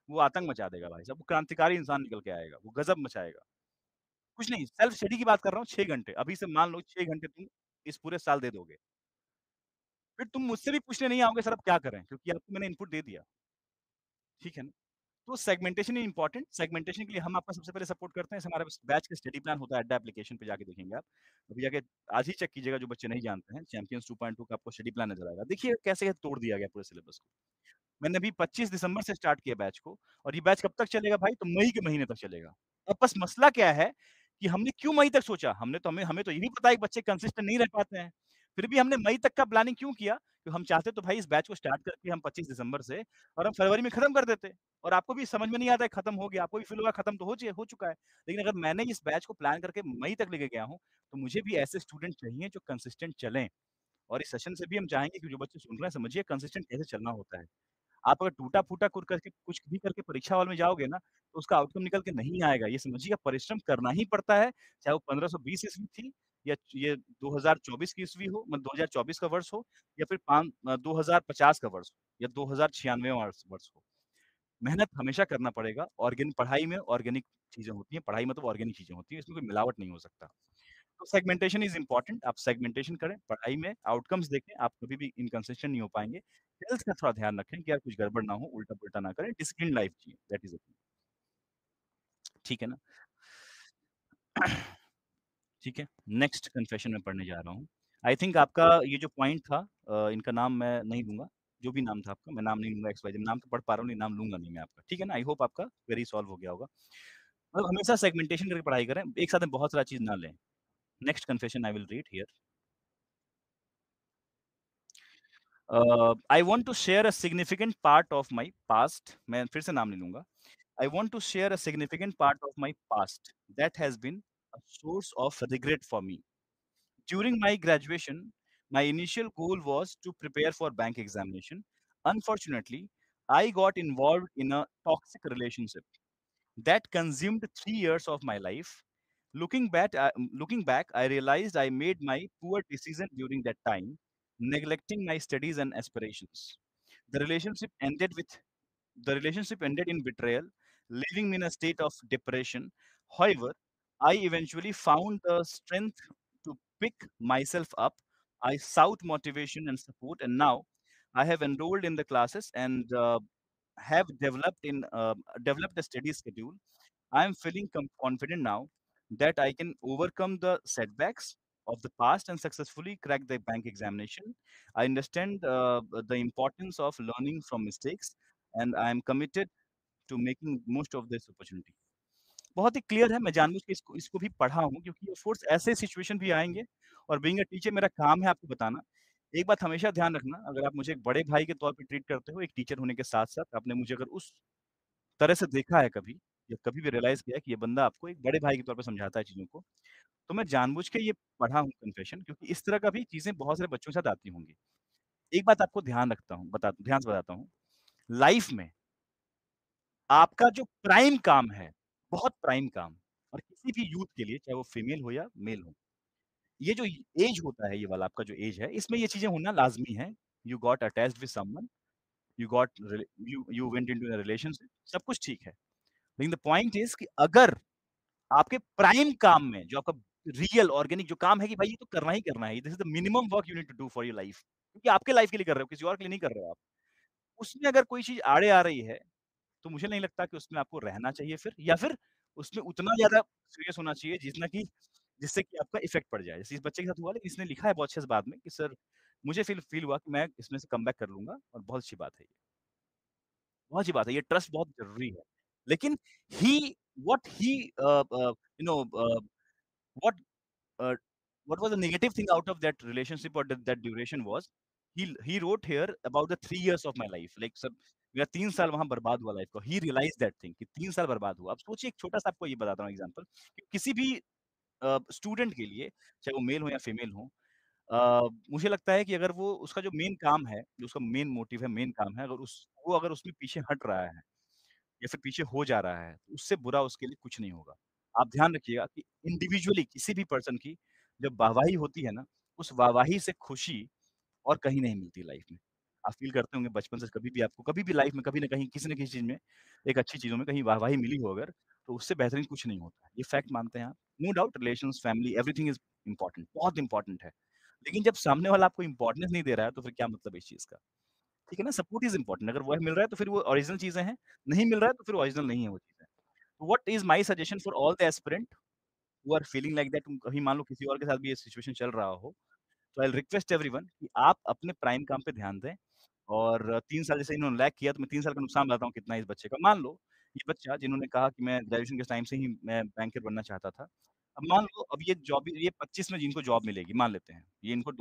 वो आतंक मचा देगा भाई साहब, वो क्रांतिकारी इंसान निकल के आएगा, वो गज़ब मचाएगा। कुछ नहीं, सेल्फ स्टडी की बात कर रहा हूँ 6 घंटे, अभी से मान लो 6 घंटे तुम इस पूरे साल दे दोगे। फिर तुम मुझसे भी पूछने नहीं आओगे सर अब क्या करें? क्योंकि आपको मैंने इनपुट दे दिया, ठीक है ना? तो सेगमेंटेशन इज इम्पोर्टेंट, सेगमेंटेशन के लिए हम आपका सबसे पहले सपोर्ट करते हैं, हमारे पास बैच का स्टडी प्लान होता है, अड्डा एप्लीकेशन पे जाके देखेंगे आप। अभी जाके आज ही चेक कीजिएगा जो बच्चे नहीं जानते हैं, चैंपियंस 2.2 का आपको स्टडी प्लान नज़र आएगा। देखिए कैसे तोड़ दिया गया पूरे सिलेबस को। मैंने अभी 25 दिसंबर से स्टार्ट किया बैच को और ये बैच कब तक चलेगा भाई? तो मई के महीने तक चलेगा। अब बस मसला क्या है कि हमने क्यों मई तक सोचा? हमने तो हमें हमें तो यही पता है कि बच्चे कंसिस्टेंट नहीं रह पाते हैं। फिर भी हमने मई तक का प्लानिंग क्यों किया? कि हम चाहते तो भाई इस बैच को स्टार्ट करके हम 25 दिसंबर से और हम फरवरी में खत्म कर देते। और आपको भी समझ में नहीं आता है खत्म हो गया, आपको भी फील होगा खत्म तो हो चुका है। लेकिन अगर मैंने इस बैच को प्लान करके मई तक लेके गया हूँ, तो मुझे भी ऐसे स्टूडेंट चाहिए जो कंसिस्टेंट चलें। और इस सेशन से भी हम चाहेंगे कि जो बच्चे सुन रहे हैं समझिए कंसिस्टेंट कैसे चलना होता है। आप अगर टूटा-फूटा कुछ भी करके परीक्षा हॉल में जाओगे ना, तो उसका आउटकम निकल के नहीं आएगा। ये समझिए परिश्रम करना ही पड़ता है, चाहे वो 1520 ईस्वी थी या ये 2024 की ईस्वी हो, मतलब 2024 का वर्ष हो या फिर 2050 का वर्ष हो या 2096वाँ वर्ष हो। मेहनत हमेशा करना पड़ेगा। पढ़ाई में ऑर्गेनिक चीज़ें होती हैं, पढ़ाई मतलब ऑर्गेनिक चीज़ें होती हैं, इसमें कोई मिलावट नहीं हो सकता। तो सेगमेंटेशन इज़ इम्पोर्टेंट, आप सेगमेंटेशन करें, पढ़ाई में आउटकम्स देखें, आप कभी भी इनकंसिस्टेंट नहीं हो पाएँगे। हेल्थ का थोड़ा ध्यान रखें कि यार कुछ गड़बड़ ना हो, उल्टा-पुल्टा ना करें, डिसिप्लिन्ड लाइफ जिएँ, दैट इज़ इट। ठीक है ना? ठीक है, नेक्स्ट कन्फेशन मैं पढ़ने जा रहा हूँ। आई थिंक आपका ये जो पॉइंट था इनका नाम मैं नहीं लूँगा, जो भी नाम था आपका, मैं नाम नहीं लूँगा एक्स-वाई-ज़ेड, नाम तो पढ़ पा रहा हूँ, लेकिन नाम लूँगा नहीं मैं आपका, ठीक है ना? आई होप आपका क्वेरी सॉल्व हो गया होगा। मतलब हमेशा सेगमेंटेशन करके पढ़ाई करें, एक साथ में बहुत सारा चीज़ ना लें। Next confession I will read here. I want to share a significant part of my past. मैं फिर से नाम नहीं लूँगा। I want to share a significant part of my past that has been a source of regret for me. During my graduation, my initial goal was to prepare for bank examination. Unfortunately, I got involved in a toxic relationship that consumed 3 years of my life. Looking back, I realized I made my poor decision during that time, neglecting my studies and aspirations. The relationship ended with the relationship ended in betrayal, leaving me in a state of depression. However, I eventually found the strength to pick myself up. I sought motivation and support, and now I have enrolled in the classes and have developed a steady schedule. I am feeling confident now that I can overcome the setbacks of the past and successfully crack the bank examination. I understand the importance of learning from mistakes, and I am committed to making most of this opportunity. बहुत ही clear है, मैं जानबूझ के इसको इसको भी पढ़ा हूँ क्योंकि ऑफ कोर्स ऐसे सिचुएशन भी आएँगे और बीइंग अ टीचर मेरा काम है आपको बताना। एक बात हमेशा ध्यान रखना, अगर आप मुझे एक बड़े भाई के तौर पे ट्रीट करते हो, एक टीचर होने के साथ-साथ आपने मुझे अगर उस तरह से देखा है कभी या कभी भी रियलाइज़ किया है कि ये बंदा आपको एक बड़े भाई के तौर पे समझाता है चीज़ों को, तो मैं जानबूझ के ये पढ़ा हूँ कन्फेशन क्योंकि इस तरह का भी चीज़ें बहुत सारे बच्चों के साथ आती होंगी। एक बात आपको ध्यान से बताता हूँ, लाइफ़ में आपका जो प्राइम काम है, बहुत प्राइम काम और किसी भी यूथ के लिए चाहे वो फीमेल हो या मेल हो, ये जो एज होता है ये वाला आपका जो एज है, इसमें ये चीज़ें होना लाज़मी है। You got attached with someone, you got relay you you went into a relationship, सब कुछ ठीक है। लेकिन द पॉइंट इज़ कि अगर आपके प्राइम काम में जो आपका रियल ऑर्गेनिक जो काम है कि भाई ये तो करना ही करना है, this is the minimum work you need to do for your life क्योंकि आपके लाइफ के लिए कर रहे हो, किसी और के लिए नहीं कर रहे हो आप। उसमें अगर कोई चीज़ आड़े आ रही है तो मुझे नहीं लगता कि उसमें आपको रहना चाहिए फिर या फिर उसमें उतना ज़्यादा सीरियस होना चाहिए जितना कि जिससे कि आपका इफ़ेक्ट पड़ जाए। जैसे इस बच्चे के साथ हुआ लेकिन इसने लिखा है बहुत अच्छे से बाद में कि सर मुझे फ़ील हुआ कि मैं इसमें से कमबैक कर लूँगा और बहुत अच्छी बात है ये। बहुत अच्छी बात है, ये ट्रस्ट बहुत ज़रूरी है। लेकिन he what he you know what uh, what was the negative thing out of that relationship or that duration was he wrote here about the 3 years of my life like sir मेरा 3 साल वहां बर्बाद हुआ life का ही realise that thing कि 3 साल बर्बाद हुआ अब सोचिए एक छोटा सा आपको ये बताता हूँ एग्जांपल कि किसी भी स्टूडेंट के लिए चाहे वो मेल हो या फीमेल हो मुझे लगता है कि अगर वो उसका जो मेन काम है जो उसका मेन मोटिव है मेन काम है अगर उस वो अगर उसमें पीछे हट रहा है या फिर पीछे हो जा रहा है, तो उससे बुरा उसके लिए कुछ नहीं होगा। आप ध्यान रखिएगा कि इंडिविजुअली किसी भी पर्सन की जब वाहवाही होती है ना, उस वाहवाही से खुशी और कहीं नहीं मिलती लाइफ में। आप फील करते होंगे बचपन से कभी भी आपको कभी भी लाइफ में कभी ना कहीं किसी न किसी चीज़ में एक अच्छी चीज़ों में कहीं वाहवाही मिली हो अगर, तो उससे बेहतरीन कुछ नहीं होता है। ये फैक्ट मानते हैं आप? No doubt relations, family everything is important, बहुत इम्पोर्टेंट है। लेकिन जब सामने वाला आपको इम्पोर्टेंस नहीं दे रहा है तो फिर क्या मतलब इस चीज़ का? ठीक है ना? सपोर्ट इज़ इम्पोर्टेंट अगर वो मिल रहा है तो फिर वो ओरिजिनल चीज़ें हैं, नहीं मिल रहा है तो फिर ओरिजिनल नहीं है वो चीज़ें। What is my suggestion for all the aspirant who are feeling like that कहीं मान लो किसी और के साथ भी ये सिचुएशन चल रहा हो, तो आई विल रिक्वेस्ट एवरीवन कि आप अपने प्राइम काम पे ध्यान दें और 3 साल जैसे इन्होंने लैग किया तो मैं 3 साल का नुकसान बताता हूँ कितना है इस बच्चे का। मान लो ये बच्चा जिन्होंने कहा कि मैं ग्रेजुएशन के टाइम से ही मैं बैंकर बनना चाहता था। अब मान लो अब ये 25 में जिनको जॉब मिलेगी मान लेते हैं। ये इनको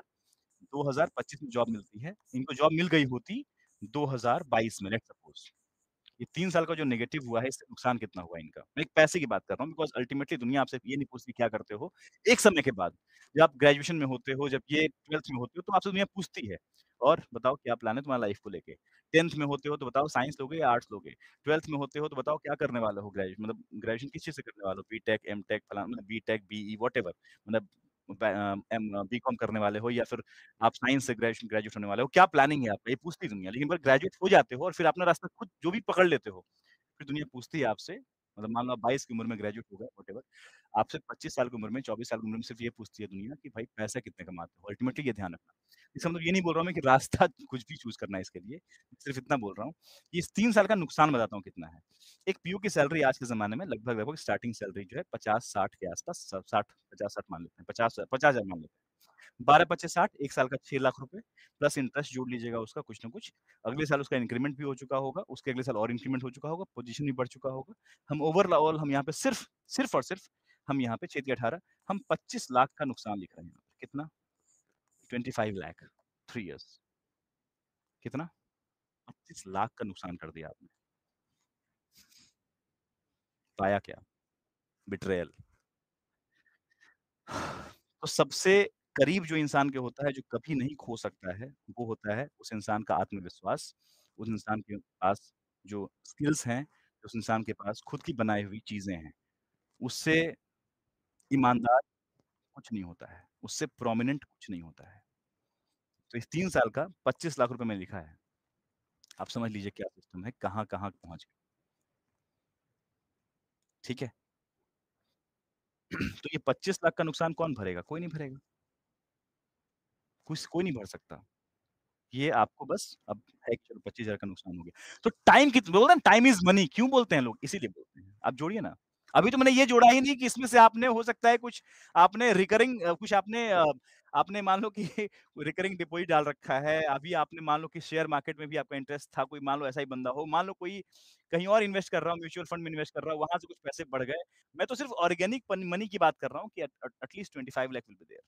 2025 में जॉब मिलती है। इनको जॉब मिल गई होती 2022 में लेट्स सपोज़। ये 3 साल का जो नेगेटिव हुआ है, इससे नुकसान कितना हुआ इनका? मैं एक पैसे की बात कर रहा हूँ बिकॉज़ अल्टीमेटली दुनिया आपसे ये नहीं पूछती क्या करते हो? एक समय के बाद, जब आप ग्रेजुएशन में होते हो, जब ये 12th में होते हो, तो आपसे दुनिया पूछती है, "और बताओ क्या प्लान है तुम्हारा लाइफ़ को लेके?" 10th में होते हो तो बताओ साइंस लोगे या आर्ट्स लोगे? 12th में होते हो तो बताओ क्या करने वाले हो मतलब ग्रेजुएशन किस चीज़ से करने वाले हो? बीटेक, एमटेक फलाना मतलब बीटेक, बीई व्हाटएवर मतलब बीकॉम करने वाले हो या फिर आप साइंस से ग्रेजुएट होने वाले हो, क्या प्लानिंग है आपका? ये पूछती है दुनिया। लेकिन अगर ग्रेजुएट हो जाते हो और फिर अपना रास्ता खुद जो भी पकड़ लेते हो, फिर दुनिया पूछती है आपसे मतलब मान लो आप 22 की उम्र में ग्रेजुएट हो गए व्हाटएवर, आपसे 25 साल की उम्र में, 24 साल की उम्र में सिर्फ ये पूछती है दुनिया कि भाई पैसा कितने कमाते हो? अल्टीमेटली ये ध्यान रखना। इसका मतलब ये नहीं बोल रहा हूँ मैं कि रास्ता कुछ भी चूज़ करना है इसके लिए, सिर्फ इतना बोल रहा हूँ कि इस 3 साल का नुकसान बताता हूँ कितना है। एक पीयू की सैलरी आज के ज़माने में लगभग-लगभग स्टार्टिंग सैलरी जो है 50-60 के आस-पास स 60 50-60 मान लेते हैं, 50,000 मान लेते हैं। 12-25-60 1 साल का 6 लाख रुपए प्लस इंटरेस्ट जोड़ लीजिएगा उसका कुछ ना कुछ। अगले साल उसका इंक्रीमेंट भी हो चुका होगा, उसके अगले साल और इंक्रीमेंट हो चुका होगा, पोज़ीशन भी बढ़ चुका होगा। हम ओवरऑल हम यहाँ पे सिर्फ और सिर्फ हम यहाँ पे 6-18 हम 25 लाख का नुकसान लिख रहे हैं यहाँ पे। कितना? 25 लाख 3 इयर्स कितना? 25 लाख का नुकसान कर दिया आपने। पाया क्या? बिट्रेयल। तो सबसे करीब जो इंसान के होता है, जो कभी नहीं खो सकता है, वो होता है उस इंसान का आत्मविश्वास, उस इंसान के पास जो स्किल्स हैं, उस इंसान के पास खुद की बनाई हुई चीज़ें हैं। उससे ईमानदार कुछ नहीं होता है, उससे प्रोमिनेंट कुछ नहीं होता है। तो इस 3 साल का 25 लाख रुपए में लिखा है। आप समझ लीजिए क्या सिस्टम है, कहाँ-कहाँ पहुँच गए, ठीक है? तो ये 25 लाख का नुकसान कौन भरेगा? कोई नहीं भरेगा, कोई नहीं भर सकता। ये आपको बस अब है कि चलो 25,000 का नुकसान हो गया। तो टाइम बोलते हैं टाइम इज़ मनी क्यों बोलते हैं लोग? इसीलिए बोलते हैं। आप जोड़िए ना। अभी तो मैंने ये जोड़ा ही नहीं कि इसमें से आपने हो सकता है कुछ आपने रिकरिंग कुछ आपने मान लो कि रिकरिंग डिपॉज़िट डाल रखा है। अभी आपने मान लो कि शेयर मार्केट में भी आपका इंटरेस्ट था। कोई मान लो ऐसा ही बंदा हो। मान लो कोई कहीं और इन्वेस्ट कर रहा हो, म्यूचुअल फंड में इन्वेस्ट कर रहा हो, वहाँ से कुछ पैसे बढ़ गए। मैं तो सिर्फ ऑर्गेनिक मनी की बात कर रहा हूँ कि at least 25 lakh will be there.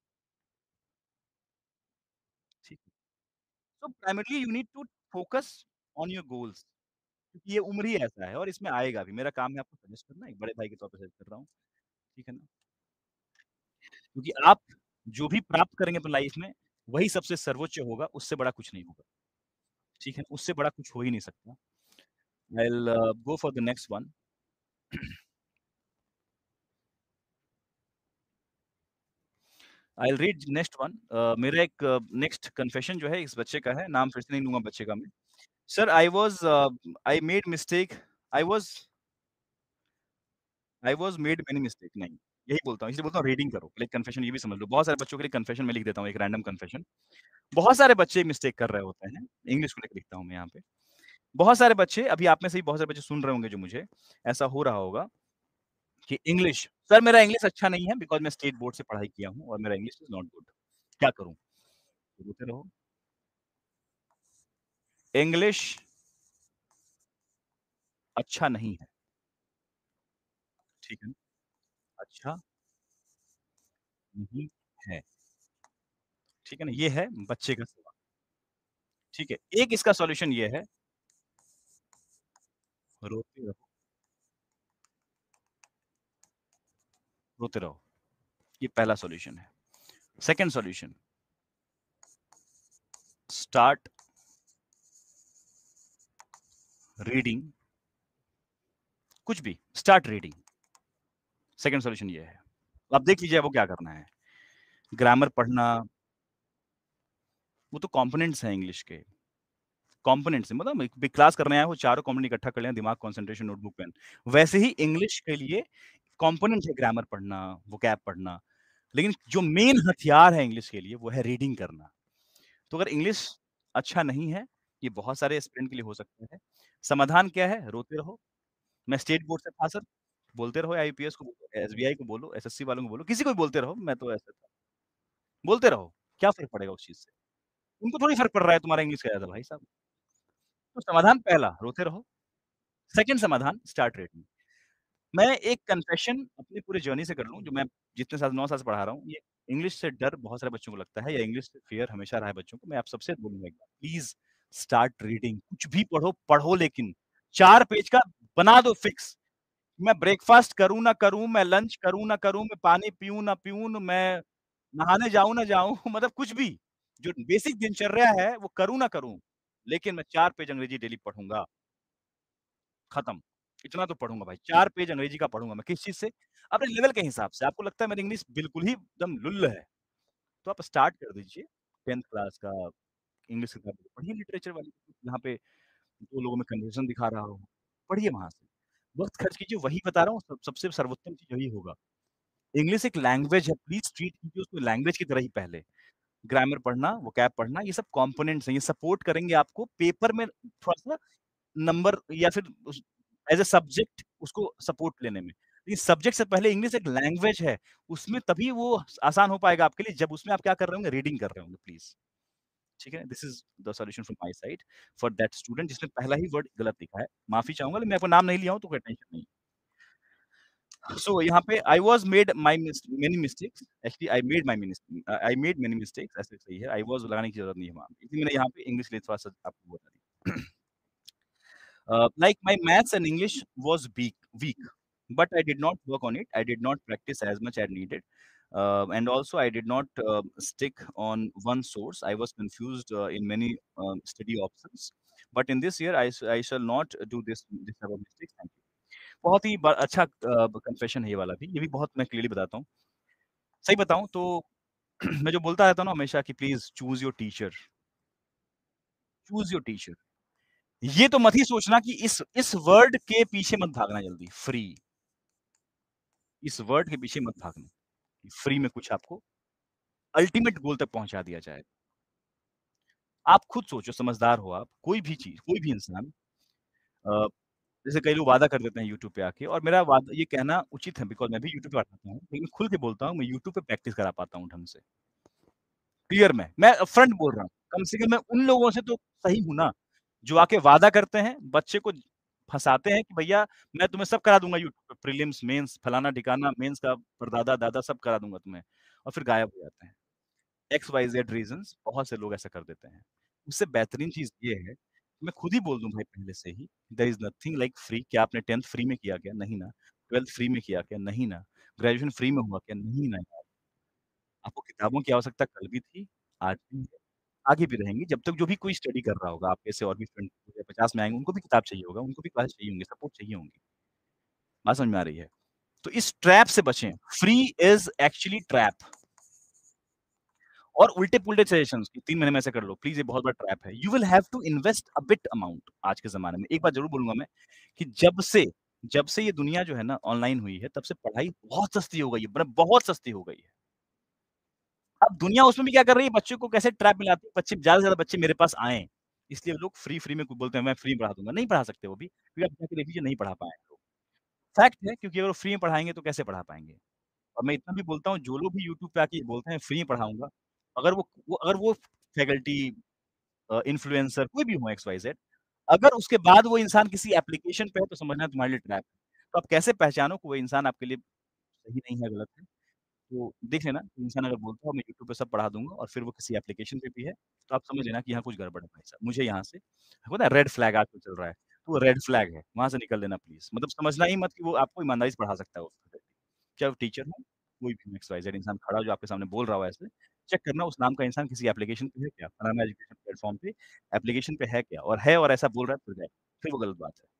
ठीक है। So primarily you need to focus on your goals. क्योंकि ये उम्र ही ऐसा है और इसमें आएगा भी। मेरा काम है आपको सजेस्ट करना, एक बड़े भाई के तौर पे सजेस्ट कर रहा हूँ, ठीक है ना? क्योंकि आप जो भी प्राप्त करेंगे अपनी लाइफ में, वही सबसे सर्वोच्च होगा, उससे बड़ा कुछ नहीं होगा, ठीक है? उससे बड़ा कुछ हो ही नहीं सकता। I will go for the next one. I will read next one. मेरा एक नेक्स्ट कन्फेशन जो है इस बच्चे का है, नाम फिर से नहीं लूँगा बच्चे का मैं। Sir I made mistake I was made many mistake नहीं, यही बोलता हूँ, इसलिए बोलता हूँ रीडिंग करो, लाइक कन्फेशन ये भी समझ लो। बहुत सारे बच्चों के लिए कन्फेशन मैं लिख देता हूँ, एक रैंडम कन्फेशन। बहुत सारे बच्चे मिस्टेक कर रहे होते हैं, इंग्लिश को लेके लिखता हूँ मैं यहाँ पे। बहुत सारे बच्चे अभी आप में से ही बहुत सारे बच्चे सुन रहे होंगे जो मुझे, ऐसा हो रहा होगा कि इंग्लिश सर मेरा इंग्लिश अच्छा नहीं है बिकॉज़ मैं स्टेट बोर्ड से पढ़ाई किया हूँ और मेरा इंग्लिश इज़ नॉट गुड। क्या करूँ? रोते रहो। इंग्लिश अच्छा नहीं है, ठीक है? अच्छा नहीं है, ठीक है ना? ये है बच्चे का सवाल, ठीक है? एक इसका सॉल्यूशन ये है, रोते रहो, रोते रहो। ये पहला सॉल्यूशन है। सेकंड सॉल्यूशन स्टार्ट रीडिंग कुछ भी, स्टार्ट रीडिंग। सेकंड सॉल्यूशन ये है। अब देख लीजिए आपको क्या करना है। ग्रामर पढ़ना वो तो कंपोनेंट्स हैं इंग्लिश के। कंपोनेंट्स मतलब एक बिग क्लास करने आए हो, चारों कंपोनेंट इकट्ठा कर लें, दिमाग, कंसंट्रेशन, नोटबुक, पेन। वैसे ही इंग्लिश के लिए कंपोनेंट्स है, ग्रामर पढ़ना, वोकैब पढ़ना। लेकिन जो मेन हथियार है इंग्लिश के लिए वो है रीडिंग करना। तो अगर इंग्लिश अच्छा नहीं है, ये बहुत सारे एस्पिरेंट के लिए हो सकता है। समाधान क्या है? रोते रहो। मैं स्टेट बोर्ड से था सर, बोलते रहो, आईपीएस को बोलो, एसबीआई को बोलो, एसएससी वालों को बोलो, किसी को भी बोलते रहो, मैं तो ऐसा था। बोलते रहो, क्या फ़र्क पड़ेगा उस चीज़ से? उनको थोड़ी फ़र्क पड़ रहा है तुम्हारा इंग्लिश कैसा था भाई साहब। तो समाधान पहला, रोते रहो। सेकंड समाधान, स्टार्ट रीडिंग। मैं एक कन्फेशन अपनी पूरी जर्नी से कर लूँ, जो मैं जितने साल 9 साल से पढ़ा रहा हूँ, ये इंग्लिश से डर बहुत सारे बच्चों को लगता है या इंग्लिश से फ़ियर हमेशा रहा है बच्चों को। मैं आप सबसे बोलूँगा एक बार, प्लीज़ स्टार्ट रीडिंग। कुछ भी पढ़ो, पढ़ो लेकिन 4 पेज का बना दो फिक्स। मैं ब्रेकफ़ास्ट करूँ ना करूँ, मैं लंच करूँ ना करूँ, मैं पानी पीऊँ ना पीऊँ, मैं नहाने जाऊँ ना जाऊँ, मतलब कुछ भी, जो बेसिक दिनचर्या है, वो करूँ ना करूँ, लेकिन मैं 4 पेज अंग्रेजी डेली पढ़ूँगा। खत्म। इतना तो पढ़ूँगा भाई, 4 पेज अंग्रेजी का पढ़ूँगा मैं, किस चीज़ से? अपने लेवल के हिसाब से। आपको लगता है मेरी इंग्लिश बिल्कुल ही एकदम लुल्ल है, तो आप स्टार्ट कर दीजिए 10th क्लास का इंग्लिश किताब पढ़िए, लिटरेचर वाली, जहाँ पे 2 लोगों में कन्वर्सेशन दिखा रहा हो, पढ़िए वहाँ से। वक़्त खर्च कीजिए, वही बता रहा हूँ, सबसे सर्वोत्तम चीज़ वही होगा। इंग्लिश एक लैंग्वेज है, प्लीज़ ट्रीट कीजिए उसको लैंग्वेज की तरह ही पहले। ग्रामर पढ़ना, वोकैब पढ़ना, ये सब कंपोनेंट्स हैं, ये सपोर्ट करेंगे आपको पेपर में थोड़ा-सा नंबर या फिर उस एज़ अ सब्जेक्ट उसको सपोर्ट लेने में। लेकिन सब्जेक्ट से पहले इंग्लिश एक लैंग्वेज है, उसमें तभी वो आसान हो पाएगा आपके लिए जब उसमें आप क्या कर रहे होंगे, रीडिंग कर रहे होंगे प्लीज़। ठीक है? This is the solution from my side for that student जिसने पहला ही वर्ड गलत लिखा है। माफ़ी चाहूँगा लेकिन मैं आपका नाम नहीं लिया हूँ तो कोई टेंशन नहीं। सो यहाँ पे I was made my many mistakes actually I made many mistakes ऐसे सही है। आई वाज़ लगाने की ज़रूरत नहीं है वहाँ पे। इसलिए मैंने यहाँ पे इंग्लिश के लिए थोड़ा-सा आपको बोला नहीं। Like my maths and English was weak, but I did not work on it. I did not practice as much as needed, and also I did not stick on one source. I was confused in many study options. But in this year, I shall not do this type of mistakes. Thank you. बहुत ही अच्छा confession है ये वाला भी। ये भी बहुत मैं क्लियरली बताता हूँ। सही बताऊँ तो मैं जो बोलता रहता हूँ ना हमेशा कि प्लीज़ चूज़ योर टीचर। ये तो मत ही सोचना कि इस वर्ड के पीछे मत भागना जल्दी, फ्री। इस वर्ड के पीछे मत भागना, कि फ्री में कुछ आपको अल्टीमेट गोल तक पहुँचा दिया जाए। आप खुद सोचो, समझदार हो आप, कोई भी चीज़, कोई भी इंसान अ, जैसे कई लोग वादा कर देते हैं यूट्यूब पे आके और मेरा वादा ये कहना उचित है बिकॉज़ मैं भी यूट्यूब पे पढ़ाता हूँ, लेकिन खुल के बोलता हूँ, मैं यूट्यूब पे प्रैक्टिस करा पाता हूँ ढंग से। क्लियर मैं अपफ्रंट बोल रहा हूँ। कम से कम मैं उन लोगों से तो सही हूँ ना, जो आके वादा करते हैं, बच्चे को फँसाते हैं कि भैया मैं तुम्हें सब करा दूँगा यूट्यूब पे प्रीलिम्स, मेंस, फलाना-ढिकाना, मेंस का परदादा-दादा सब करा दूँगा तुम्हें और फिर गायब हो जाते हैं। एक्स, वाई, ज़ेड रीज़न्स बहुत से लोग ऐसा कर देते हैं। उससे बेहतरीन चीज़ ये है, मैं खुद ही बोल दूँ भाई पहले से ही, there is nothing like free. क्या आपने 10th फ्री में किया क्या? नहीं ना। 12th फ्री में किया क्या? नहीं ना। ग्रेजुएशन फ्री में हुआ क्या? नहीं ना यार। आपको किताबों की आवश्यकता कल भी थी, आज भी है, आगे भी रहेंगी। जब तक जो भी कोई स्टडी कर रहा होगा, आप जैसे और भी फ्रेंड 50 में आएँगे, उनको भी किताब चाहिए होगा, उनको भी क्लास चाहिए होंगे, सपोर्ट चाहिए होंगी। बात समझ में आ रही है? तो इस ट्रैप से बचें। Free is actually trap. और उल्टे-पुल्टे सजेशंस कि 3 महीने में ऐसे कर लो, प्लीज़ ये बहुत बड़ा ट्रैप है। You will have to invest a bit amount आज के ज़माने में। एक बात ज़रूर बोलूँगा मैं कि जब से ये दुनिया जो है ना ऑनलाइन हुई है, तब से पढ़ाई बहुत सस्ती हो गई है, मतलब बहुत सस्ती हो गई है। अब दुनिया उसमें भी क्या कर रही है, बच्चों को कैसे ट्रैप में लाती है, बच्चे ज़्यादा से ज़्यादा बच्चे मेरे पास आएँ। इसलिए वो लोग फ्री में बोलते हैं मैं फ्री में पढ़ा दूँगा। नहीं पढ़ा सकते वो भी, क्योंकि आप जाके देख लीजिए नहीं पढ़ा पाए हैं लोग। फैक्ट है क्योंकि अगर वो फ्री में पढ़ाएँगे तो कैसे पढ़ा पाएँगे? और मैं इतना भी बोलता हूँ जो लोग भी यूट्यूब पे आके ये बोलते हैं फ्री में पढ़ाऊँगा, अगर वो फैकल्टी इन्फ्लुएंसर कोई भी हो एक्स वाई ज़ेड, अगर उसके बाद वो इंसान किसी एप्लीकेशन पे है तो समझना तुम्हारे लिए ट्रैप है। तो आप कैसे पहचानो कि वो इंसान आपके लिए सही नहीं है, गलत है? तो देख लेना, इंसान अगर बोलता है मैं यूट्यूब पे सब पढ़ा दूँगा और फिर वो किसी एप्लीकेशन पे भी है, तो आप समझ लेना कि यहाँ कुछ गड़बड़ है भाई साहब। मुझे यहाँ से होता है रेड फ्लैग आजकल चल रहा है, तो वो रेड फ्लैग है, वहाँ से निकल लेना प्लीज़। मतलब समझना ही मत कि वो आपको ईमानदारी से पढ़ा सकता है वो faculty। चाहे वो टीचर हो, कोई भी एक्स वाई ज़ेड इंसान खड़ा हो जो आपके सामने बोल रहा हो ऐसे, चेक करना उस नाम का इंसान किसी एप्लीकेशन पे है क्या? फलाना एजुकेशन प्लेटफ़ॉर्म पे एप्लीकेशन पे है क्या? और है और ऐसा बोल रहा है फिर वो गलत बात है।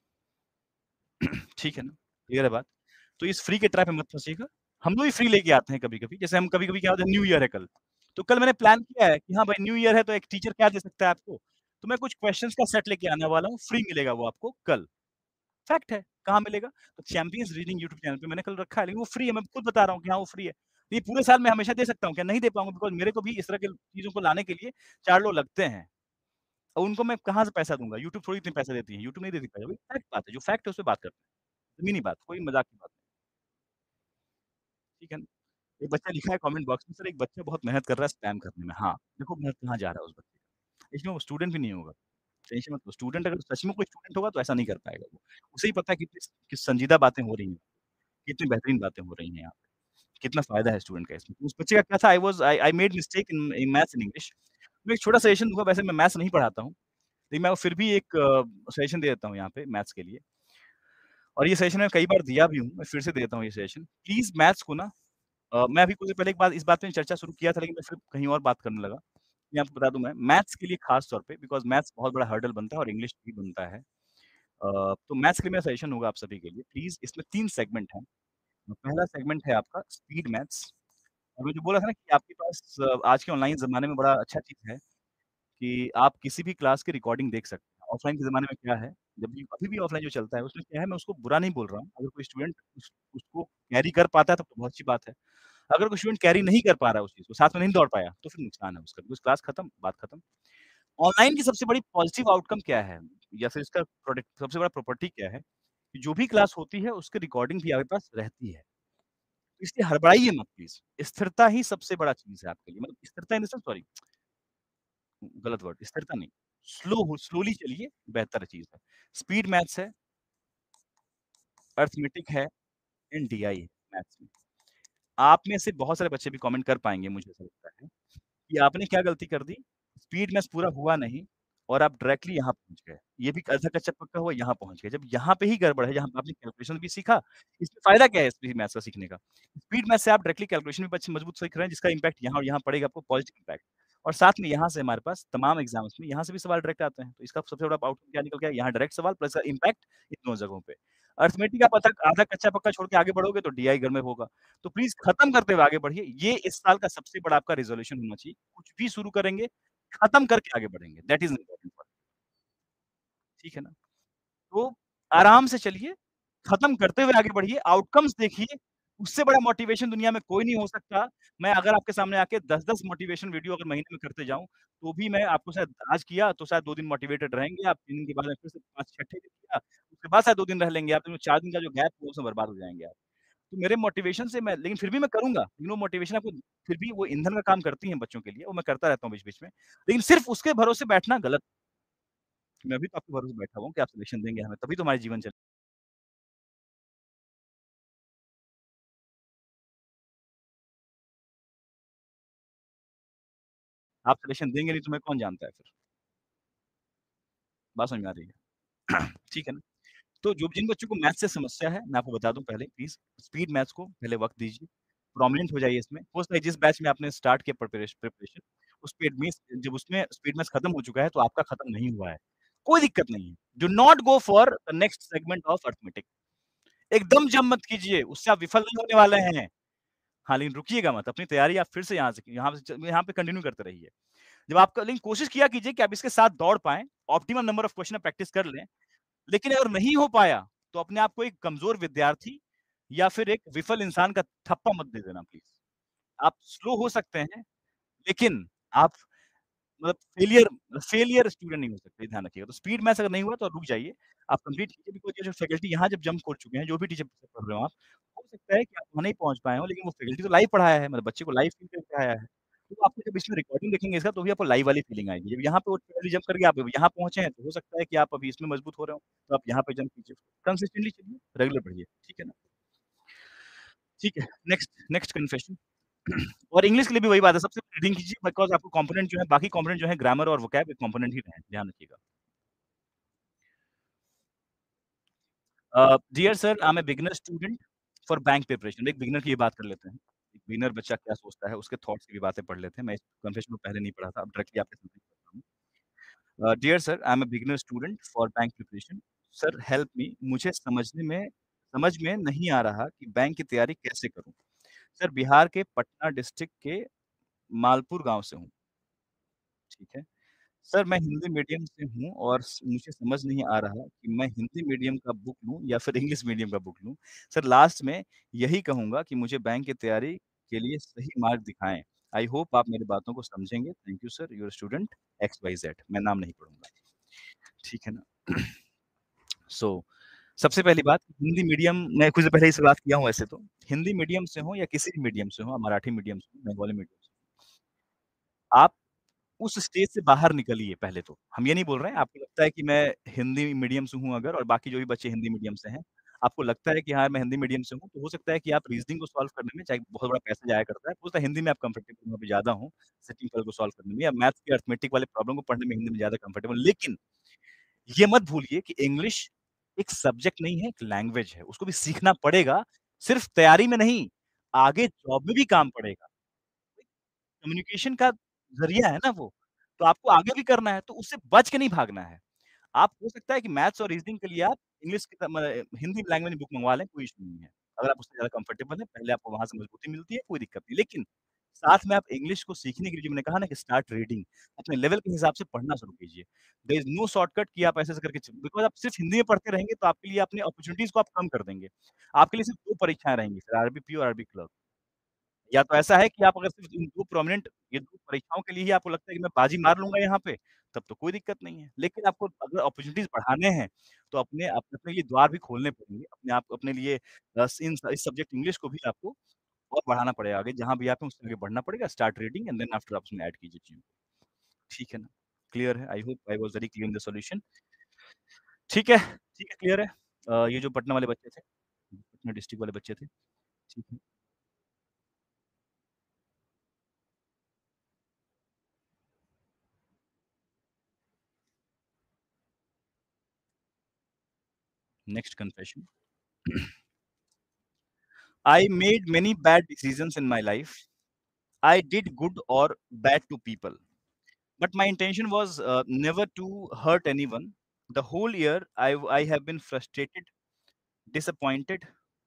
ठीक है ना? क्लियर है बात? तो इस फ्री के ट्रैप में मत फँसिएगा। हम लोग भी फ्री लेके आते हैं कभी-कभी। जैसे हम कभी-कभी क्या होता है न्यू ईयर है कल, तो कल मैंने प्लान किया है कि हाँ भाई न्यू ईयर है तो एक टीचर क्या दे सकता है आपको? तो मैं कुछ क्वेश्चन्स का सेट लेके आने वाला हूँ, फ्री मिलेगा वो आपको कल। फैक्ट है, कहाँ मिलेगा? तो चैंपियंस रीडिंग यूट्यूब चैनल पे मैंने कल रखा है, लेकिन वो फ्री है, मैं खुद बता रहा हूँ कि हाँ, वो फ्री है। ये पूरे साल मैं हमेशा दे सकता हूँ क्या? नहीं दे पाऊँगा बिकॉज़ मेरे को भी इस तरह की चीज़ों को लाने के लिए 4 लोग लगते हैं। और उनको मैं कहाँ से पैसा दूँगा? यूट्यूब थोड़ी इतने पैसे देती है, यूट्यूब नहीं देती पैसा। वही फैक्ट बात है, जो फैक्ट है उस पे बात करते हैं। ज़मीनी बात, कोई मज़ाक की बात नहीं, ठीक है ना? एक बच्चा लिखा है कमेंट बॉक्स में, सर एक बच्चा बहुत मेहनत कर रहा है स्पैम करने में। हाँ, देखो मेहनत कहाँ जा रहा है उस बच्चे का। इसमें वो स्टूडेंट भी नहीं होगा। टेंशन मत लो, स्टूडेंट अगर सच में कोई स्टूडेंट होगा तो ऐसा नहीं कर पाएगा वो। उसे ही पता है किस संजीदा बातें हो रही हैं, कितनी बेहतरीन बातें हो रही हैं यहाँ पे, कितना फ़ायदा है स्टूडेंट का इसमें। तो उस बच्चे का क्या था I made mistake in maths and English. मैं एक छोटा सजेशन दूँगा, वैसे मैं मैथ्स नहीं पढ़ाता हूँ, लेकिन मैं फिर भी एक सजेशन दे देता हूँ यहाँ पे मैथ्स के लिए। और ये सजेशन मैं कई बार दिया भी हूँ, मैं फिर से देता हूँ ये सजेशन। प्लीज़ मैथ्स को ना मैं अभी कुछ देर पहले एक बात इस बात पे चर्चा शुरू किया था, लेकिन मैं फिर कहीं और बात करने लगा। ये आपको बता दूँ मैं, मैथ्स के लिए खास तौर पे बिकॉज़ मैथ्स बहुत बड़ा हर्डल बनता है और इंग्लिश भी बनता है। तो मैथ्स के लिए मेरा सजेशन होगा आप सभी के लिए, प्लीज़ इसमें 3 सेगमेंट हैं। पहला सेगमेंट है आपका स्पीड मैथ्स और मैं जो बोला था ना कि आपके पास आज के ऑनलाइन ज़माने में बड़ा अच्छा चीज़ है कि आप किसी भी क्लास की रिकॉर्डिंग देख सकते हैं। ऑफ़लाइन के ज़माने में क्या है, जब भी अभी भी ऑफ़लाइन जो चलता है, उसमें क्या है, मैं उसको बुरा नहीं बोल रहा हूँ। अगर कोई स्टूडेंट उसको कैरी कर पाता है, तब तो बहुत अच्छी बात है। अगर कोई स्टूडेंट कैरी नहीं कर पा रहा है उस चीज़ को, साथ में नहीं दौड़ पाया, तो फिर नुकसान है उसका, बिकॉज़ क्लास खत्म, बात खत्म। ऑनलाइन की सबसे बड़ी पॉज़िटिव आउटकम क्या है या फिर इसका प्रोडक्ट सबसे बड़ा प्रॉपर्टी क्या है, कि जो भी क्लास होती है, उसकी रिकॉर्डिंग भी आपके पास रहती है। तो इसलिए हड़बड़ाइए मत प्लीज़। स्थिरता ही सबसे बड़ा चीज़ है आपके लिए, मतलब स्थिरता इन द सेंस सॉरी गलत वर्ड, स्थिरता नहीं। स्लोली चलिए, बेहतर चीज़ है। स्पीड मैथ्स है, अरिथमेटिक है एंड डीआई है मैथ्स में। आप में से बहुत सारे बच्चे भी कमेंट कर पाएँगे मुझे ऐसा लगता है, कि आपने क्या गलती कर दी, स्पीड मैथ्स पूरा हुआ नहीं और आप डायरेक्टली यहाँ पहुँच गए। ये भी आधा कच्चा पक्का हुआ, यहाँ पहुँच गए। जब यहाँ पे ही गड़बड़ है, जहाँ पे आपने कैलकुलेशन भी सीखा, इसमें फ़ायदा क्या है स्पीड मैथ्स का सीखने का? स्पीड मैथ्स से आप डायरेक्टली कैलकुलेशन भी अच्छे मजबूत सीख रहे हैं, जिसका इम्पैक्ट यहाँ और यहाँ पड़ेगा आपको पॉजिटिव इम्पैक्ट। और साथ में यहाँ से हमारे पास तमाम एग्ज़ाम्स में यहाँ से भी सवाल डायरेक्ट आते हैं। तो इसका सबसे बड़ा आउटकम क्या निकल के आया, यहाँ डायरेक्ट सवाल प्लस इम्पैक्ट इन दोनों जगहों पे। अरिथमेटिक आप आधा कच्चा पक्का छोड़ के आगे बढ़ोगे तो डीआई घर में होगा। तो प्लीज़ खत्म करते हुए आगे बढ़िए। ये इस साल का सबसे बड़ा आपका रिज़ॉल्यूशन होना चाहिए। कुछ भी शुरू करेंगे, खत्म करके आगे बढ़ेंगे। दैट इज़ इम्पोर्टेंट फॉर ठीक है ना? तो आराम से चलिए, खत्म करते हुए आगे बढ़िए, आउटकम्स देखिए, उससे बड़ा मोटिवेशन दुनिया में कोई नहीं हो सकता। मैं अगर आपके सामने आके 10-10 मोटिवेशन वीडियो अगर महीने में करते जाऊँ, तो भी मैं आपको शायद आज किया तो शायद 2 दिन मोटिवेटेड रहेंगे आप, 3 दिन के बाद में फिर से 5 छठे दिन किया, उसके बाद शायद 2 दिन रह लेंगे आप, तो 4 दिन का जो गैप है उसमें बर्बाद हो जाएँगे आप। तो मेरे मोटिवेशन से मैं लेकिन फिर भी मैं करूँगा, लेकिन वो मोटिवेशन आपको फिर भी वो ईंधन का काम करती है बच्चों के लिए, वो मैं करता रहता हूँ बीच-बीच में। लेकिन सिर्फ़ उसके भरोसे बैठना गलत मैं भी तो आपके भरोसे बैठा हुआ हूँ कि आप सजेशन देंगे हमें, तभी तो हमारा जीवन चले आप सजेशन देंगे नहीं तो मैं कौन जानता है फिर? बात समझ में आ रही है? ठीक है ना? तो जो जिन बच्चों को मैथ्स से समस्या है, मैं आपको बता दूँ पहले प्लीज़ स्पीड मैथ्स को पहले वक़्त दीजिए, प्रोमिनेंट हो जाइए इसमें। हो सकता है जिस बैच में आपने स्टार्ट किया प्रिपरेशन, उस स्पीड में जब उसमें स्पीड मैथ्स खत्म हो चुका है, तो आपका खत्म नहीं हुआ है। कोई दिक्कत नहीं है। Do not go for the next segment of arithmetic. एकदम जंप मत कीजिए, उससे आप विफल नहीं होने वाले हैं। हाँ, लेकिन रुकिएगा मत, अपनी तैयारी आप फिर से यहाँ पे कंटिन्यू करते रहिए। जब आपका लेकिन कोशिश किया कीजिए कि आप इसके साथ दौड़ पाएँ, ऑप्टिमम नंबर ऑफ क्वेश्चन आप प्रैक्टिस कर लें। लेकिन अगर नहीं हो पाया, तो अपने आप को एक कमज़ोर विद्यार्थी या फिर एक विफल इंसान का ठप्पा मत दे देना प्लीज़। आप स्लो हो सकते हैं, लेकिन आप मतलब फेलियर स्टूडेंट नहीं हो सकते, ध्यान रखिएगा। तो स्पीड मैथ्स अगर नहीं हुआ तो रुक जाइए। आप कंप्लीट कीजिए बिकॉज़ ये जो फैकल्टी यहाँ जब जंप कर चुके हैं, जो भी टीचर से पढ़ रहे हो आप, हो सकता है कि आप वहाँ नहीं पहुँच पाए हों, लेकिन वो फैकल्टी तो लाइव पढ़ाया है, मतलब बच्चे को लाइव फील करके आया है। तो आपको जब इसमें रिकॉर्डिंग देखेंगे इसका तो भी आपको लाइव वाली फीलिंग आएगी। जब यहाँ पे वो पहले जंप करके आप यहाँ पहुँचे हैं, तो हो सकता है कि आप अभी इसमें मजबूत हो रहे हो, तो आप यहाँ पे जंप कीजिए। कंसिस्टेंटली चलिए, रेगुलर बढ़िए, ठीक है ना? ठीक है, नेक्स्ट नेक्स्ट कन्फेशन और इंग्लिश के लिए भी वही बात है, सबसे पहले रीडिंग कीजिए बिकॉज़ आपको कॉम्पोनेंट जो है बाकी कॉम्पोनेंट जो है ग्रामर और वोकैब एक कॉम्पोनेंट ही हैं, ध्यान रखिएगा। Dear sir, I am a beginner student for bank preparation. एक बिगिनर की ही बात कर लेते हैं। एक बिगिनर बच्चा क्या सोचता है, उसके थॉट्स की भी बातें पढ़ लेते हैं। मैं इस कन्फेशन को पहले नहीं पढ़ा था, अब डायरेक्टली आपके सामने पढ़ता हूँ। Dear sir, I am a beginner student for bank preparation. Sir help me मुझे समझ में नहीं आ रहा कि बैंक की तैयारी कैसे करूँ? सर बिहार के पटना डिस्ट्रिक्ट के मालपुर गाँव से हूँ, ठीक है? सर मैं हिंदी मीडियम से हूँ और मुझे समझ नहीं आ रहा कि मैं हिंदी मीडियम का बुक लूँ या फिर इंग्लिश मीडियम का बुक लूँ। सर लास्ट में यही कहूँगा कि मुझे बैंक की तैयारी के लिए सही मार्ग दिखाएँ। आई होप आप मेरी बातों को समझेंगे। Thank you sir, your student XYZ। मैं नाम नहीं पढ़ूँगा, ठीक है ना? सो सबसे पहली बात हिंदी मीडियम मैं कुछ पहले ही से बात किया हूँ वैसे तो। हिंदी मीडियम से हो या किसी भी मीडियम से हो, मराठी मीडियम से हो, बंगाली मीडियम से हो, आप उस स्टेज से बाहर निकलिए पहले तो। हम ये नहीं बोल रहे हैं, आपको लगता है कि मैं हिंदी मीडियम से हूँ अगर और बाकी जो भी बच्चे हिंदी मीडियम से हैं, आपको लगता है कि हाँ, मैं हिंदी मीडियम से हूँ, तो हो सकता है कि आप रीज़निंग को सॉल्व करने में चाहे बहुत बड़ा पैसा जाया करता है, हो सकता है हिंदी में आप कंफर्टेबल वहाँ पे ज़्यादा हों, सेटिंग को सॉल्व करने में या मैथ्स के अरिथमेटिक वाले प्रॉब्लम को पढ़ने में हिंदी में ज़्यादा कंफर्टेबल लेकिन ये मत भूलिए कि इंग्लिश एक सब्जेक्ट नहीं है, एक लैंग्वेज है, उसको भी सीखना पड़ेगा, सिर्फ तैयारी में नहीं, आगे जॉब में भी काम पड़ेगा। कम्युनिकेशन का ज़रिया है ना वो, तो आपको आगे भी करना है, तो उससे बच के नहीं भागना है। आप हो सकता है कि मैथ्स और रीज़निंग के लिए आप इंग्लिश की हिंदी लैंग्वेज बुक मँगवा लें, कोई इश्यू नहीं है। अगर आप उससे ज़्यादा कंफर्टेबल हैं, पहले आपको वहाँ से मजबूती मिलती है, कोई दिक्कत नहीं। लेकिन साथ में आप इंग्लिश को सीखने के लिए जो मैंने कहा ना कि स्टार्ट रीडिंग, अपने लेवल के हिसाब से पढ़ना शुरू कीजिए। देयर इज़ नो शॉर्टकट कि आप ऐसे-ऐसे करके बिकॉज़ आप सिर्फ हिंदी में पढ़ते रहेंगे, तो आपके लिए अपनी अपॉर्च्युनिटीज़ को आप कम कर देंगे। आपके लिए सिर्फ 2 परीक्षाएँ रहेंगी, फिर आरबीपी और आरबी क्लर्क। या तो ऐसा है कि आप अगर सिर्फ़ इन 2 प्रोमिनेंट ये 2 परीक्षाओं के लिए ही आपको लगता है कि मैं बाजी मार लूँगा यहाँ पे, तब तो कोई दिक्कत नहीं है। लेकिन आपको अगर अपॉर्च्युनिटीज़ बढ़ाने हैं, तो अपने लिए द्वार भी खोलने पड़ेंगे। अपने आप अपने लिए इस सब्जेक्ट इंग्लिश को भी आपको और बढ़ाना पड़ेगा आगे, जहाँ भी आप हैं उससे आगे बढ़ना पड़ेगा। Start reading and then after आप उसमें ऐड कीजिए चीज़ों को। ठीक है ना? क्लियर है? I hope I was very clear in the solution. ठीक है, क्लियर है। ये जो पटना वाले बच्चे थे, पटना डिस्ट्रिक्ट वाले बच्चे थे, ठीक है। Next confession I made many bad decisions in my life. I did good or bad to people. But my intention was never to hurt anyone. The whole year, I have been frustrated, disappointed,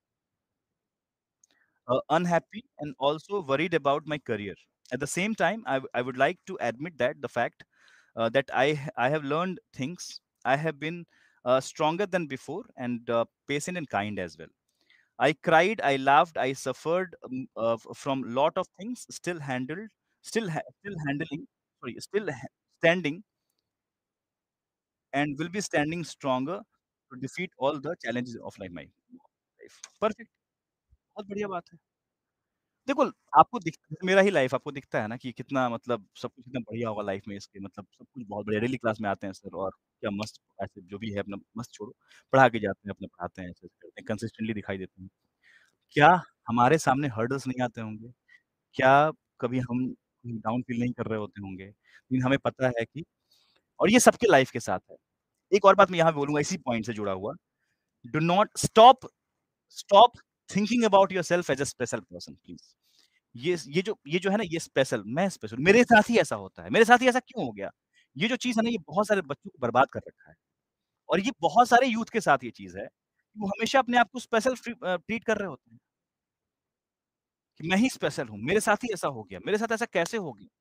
unhappy, and also worried about my career. At the same time, I would like to admit that the fact that I have learned things. I have been stronger than before and patient and kind as well. I cried, I laughed, I suffered from lot of things. Still handling. Sorry, standing and will be standing stronger to defeat all the challenges of my life. Perfect. बहुत बढ़िया बात है। देखो, आपको दिख मेरा ही life आपको दिखता है ना कि कितना मतलब सब कुछ कितना बढ़िया होगा लाइफ में इसके मतलब सब कुछ बहुत बढ़िया डेली क्लास में आते हैं सर और क्या मस्त ऐसे जो भी है अपना मस्त छोड़ो, पढ़ा के जाते हैं, अपना पढ़ाते हैं, ऐसे-ऐसे करते हैं, कंसिस्टेंटली दिखाई देते हैं। क्या हमारे सामने हर्डल्स नहीं आते होंगे? क्या कभी हम डाउन फील नहीं कर रहे होते होंगे? लेकिन हमें पता है कि और ये सबके लाइफ के साथ है। एक और बात मैं यहाँ बोलूँगा इसी पॉइंट से जुड़ा हुआ, do not stop thinking about yourself as a special person please. ये जो है ना ये स्पेशल मैं स्पेशल मेरे साथ ही ऐसा होता है। मेरे साथ ही ऐसा क्यों हो गया? ये जो चीज़ है ना ये बहुत सारे बच्चों को बर्बाद कर रखा है और ये बहुत सारे यूथ के साथ ये चीज़ है, कि वो हमेशा अपने आप को स्पेशल ट्रीट कर रहे होते हैं, कि मैं ही स्पेशल हूँ, मेरे साथ ही ऐसा हो गया, मेरे साथ ऐसा कैसे हो गया?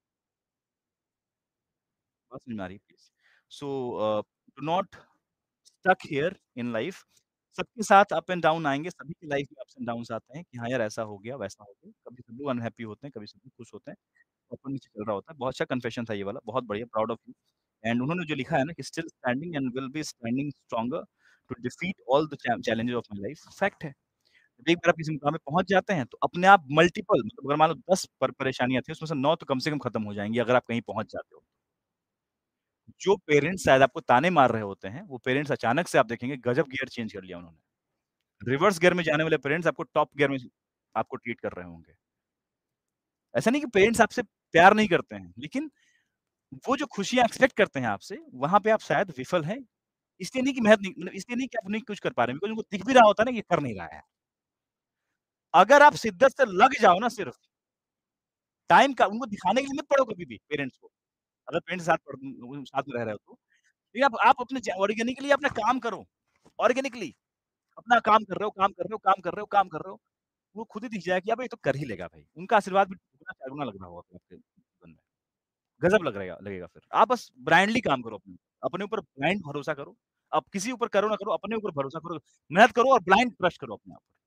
बात समझ में आ रही है please? So do not stuck here in life सबके साथ अप एंड डाउन आएँगे, सभी की लाइफ में अप्स एंड डाउन्स आते हैं कि हाँ यार ऐसा हो गया, वैसा हो गया। कभी सब लोग अनहैप्पी होते हैं, कभी सब लोग खुश होते हैं। ऊपर-नीचे चल रहा होता है। बहुत अच्छा कन्फेशन था ये वाला, बहुत बढ़िया, प्राउड ऑफ यू। एंड उन्होंने जो लिखा है ना कि still standing and will be standing stronger to defeat all the challenges of my life, fact है। जब एक बार आप किसी मुकाम पे पहुँच जाते हैं, तो अपने आप मल्टीपल मतलब अगर मान लो 10 परेशानियाँ थी, उसमें से 9 तो कम से कम खत्म हो जाएँगी अगर आप कहीं पहुँच जाते हो। जो पेरेंट्स शायद आपको ताने मार रहे होते हैं, वो पेरेंट्स अचानक से आप देखेंगे गजब गियर चेंज कर लिया उन्होंने। रिवर्स गियर में जाने वाले पेरेंट्स आपको टॉप गियर में आपको ट्रीट कर रहे होंगे। ऐसा नहीं कि पेरेंट्स आपसे प्यार नहीं करते हैं, लेकिन वो जो खुशियाँ एक्सपेक्ट करते हैं आपसे, वहाँ पे आप शायद विफल हैं। इसलिए नहीं कि मेहनत नहीं मतलब इसलिए नहीं कि आप नहीं कुछ कर पा रहे हैं, बिकॉज़ उनको दिख भी रहा होता है ना कि ये कर नहीं रहा है। अगर आप शिद्दत से लग जाओ ना सिर्फ, टाइम का उनको दिखाने के लिए मत पढ़ो कभी भी पेरेंट्स को। अगर पेरेंट्स साथ में रह रहे हो तो। ये आप अपने ऑर्गेनिकली अपना काम करो। ऑर्गेनिकली अपना काम कर रहे हो, काम कर रहे हो, काम कर रहे हो, काम कर रहे हो। वो खुद ही दिख जाए कि अब ये तो कर ही लेगा भाई। उनका आशीर्वाद भी दुगना चार गुना लग रहा होगा आपके जीवन में। गज़ब लग रहेगा लगेगा फिर। आप बस ब्लाइंडली काम करो अपने ऊपर ब्लाइंड भरोसा करो। आप किसी ऊपर करो ना करो, अपने ऊपर भरोसा करो। मेहनत करो और ब्लाइंड ट्रस्ट करो अपने आप पर।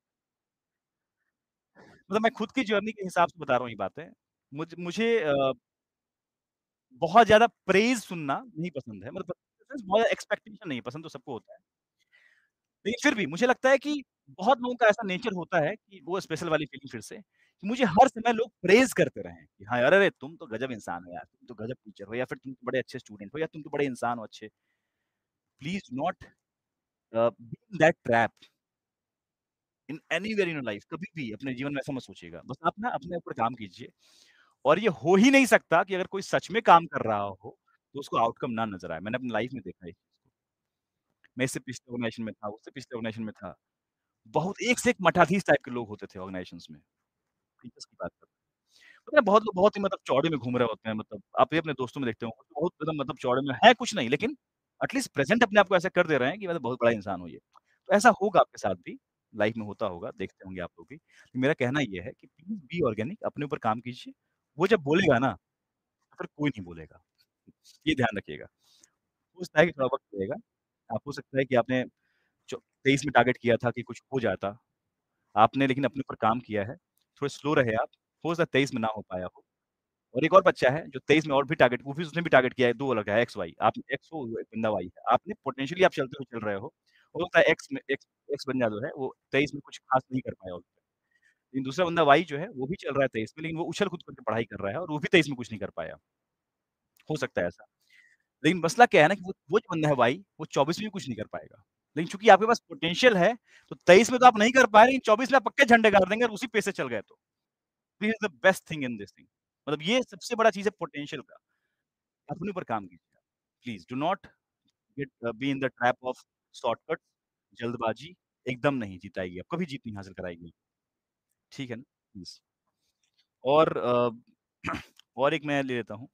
मतलब मैं खुद की जर्नी के हिसाब से बता रहा हूँ ये बातें। मुझे बहुत ज़्यादा प्रेज़ सुनना नहीं पसंद है। मतलब बहुत ज़्यादा एक्सपेक्टेशन नहीं है, पसंद तो सबको होता है। लेकिन फिर भी मुझे लगता है कि बहुत लोगों का ऐसा नेचर होता है कि वो स्पेशल वाली फीलिंग फिर से, कि मुझे हर समय लोग प्रेज़ करते रहें कि हाँ, अरे, अरे! तुम तो गज़ब इंसान हो यार, तुम तो गज़ब टीचर हो या फिर तुम तो बड़े अच्छे स्टूडेंट हो या तुम तो बड़े इंसान हो अच्छे। Please do not be in that trap in anywhere in your life. कभी भी अपने जीवन में ऐसा मत सोचिएगा। बस आप ना अपने ऊपर काम कीजिए और ये हो ही नहीं सकता कि अगर कोई सच में काम कर रहा हो, तो उसको आउटकम ना नज़र आए। मैंने अपनी लाइफ में देखा है इस चीज़ को। मैं इससे पिछले ऑर्गनाइज़ेशन में था, उससे पिछले ऑर्गनाइज़ेशन में था। बहुत एक से एक मठाधीश टाइप के लोग होते थे ऑर्गनाइज़ेशंस में। टीचर्स की बात कर रहा हूँ। पता है बहुत लोग बहुत ही मतलब चौड़े में घूम रहे होते हैं मतलब आप भी अपने दोस्तों में देखते होंगे, बहुत एकदम मतलब चौड़े में है कुछ नहीं लेकिन एटलीस्ट प्रेज़ेंट अपने आप को ऐसा कर दे रहे हैं कि मतलब बहुत बड़ा इंसान हो ये। तो ऐसा होगा आपके साथ भी, लाइफ़ में होता होगा, देखते होंगे आप लोग भी। मेरा कहना ये है कि प्लीज़ बी ऑर्गेनिक, अपने ऊपर काम कीजिए। वो जब बोलेगा ना, तो फिर कोई नहीं बोलेगा। ये ध्यान रखिएगा। हो सकता है कि थोड़ा वक़्त लगेगा। आप हो सकता है कि आपने जो 23 में टारगेट किया था कि कुछ हो जाता, आपने लेकिन अपने ऊपर काम किया है। थोड़े स्लो रहे आप, हो सकता है 23 में ना हो पाया हो। और एक और बच्चा है जो 23 में और भी टारगेट वो भी उसने भी टारगेट किया है, 2 लड़का है एक्स, वाई। आप एक्स हो, एक बंदा वाई है। आपने पोटेंशियली आप चलते हुए चल रहे हो। हो सकता है एक्स में एक्स एक्स बंदा जो है वो 23 में कुछ खास नहीं कर पाया हो। लेकिन दूसरा बंदा वाई जो है वो भी चल रहा है 23 में लेकिन वो उछल-कूद करके पढ़ाई कर रहा है और वो भी 23 में कुछ नहीं कर पाया। हो सकता है ऐसा। लेकिन मसला क्या है ना कि वो जो बंदा है वाई, वो 24 में भी कुछ नहीं कर पाएगा। लेकिन चूँकि आपके पास पोटेंशियल है, तो 23 में तो आप नहीं कर पाए, लेकिन 24 में आप पक्के झंडे गाड़ देंगे और उसी पेस से चल गए तो। This is the best thing in this thing. मतलब ये सबसे बड़ा चीज़ है पोटेंशियल का। अपने ऊपर काम कीजिए। Please do not be in the trap of shortcut, जल्दबाज़ी एकदम नहीं जिताएगी, आप कभी जीत नहीं हासिल कराएगी। ठीक है ना? प्लीज़। और और एक मैं ले लेता हूँ।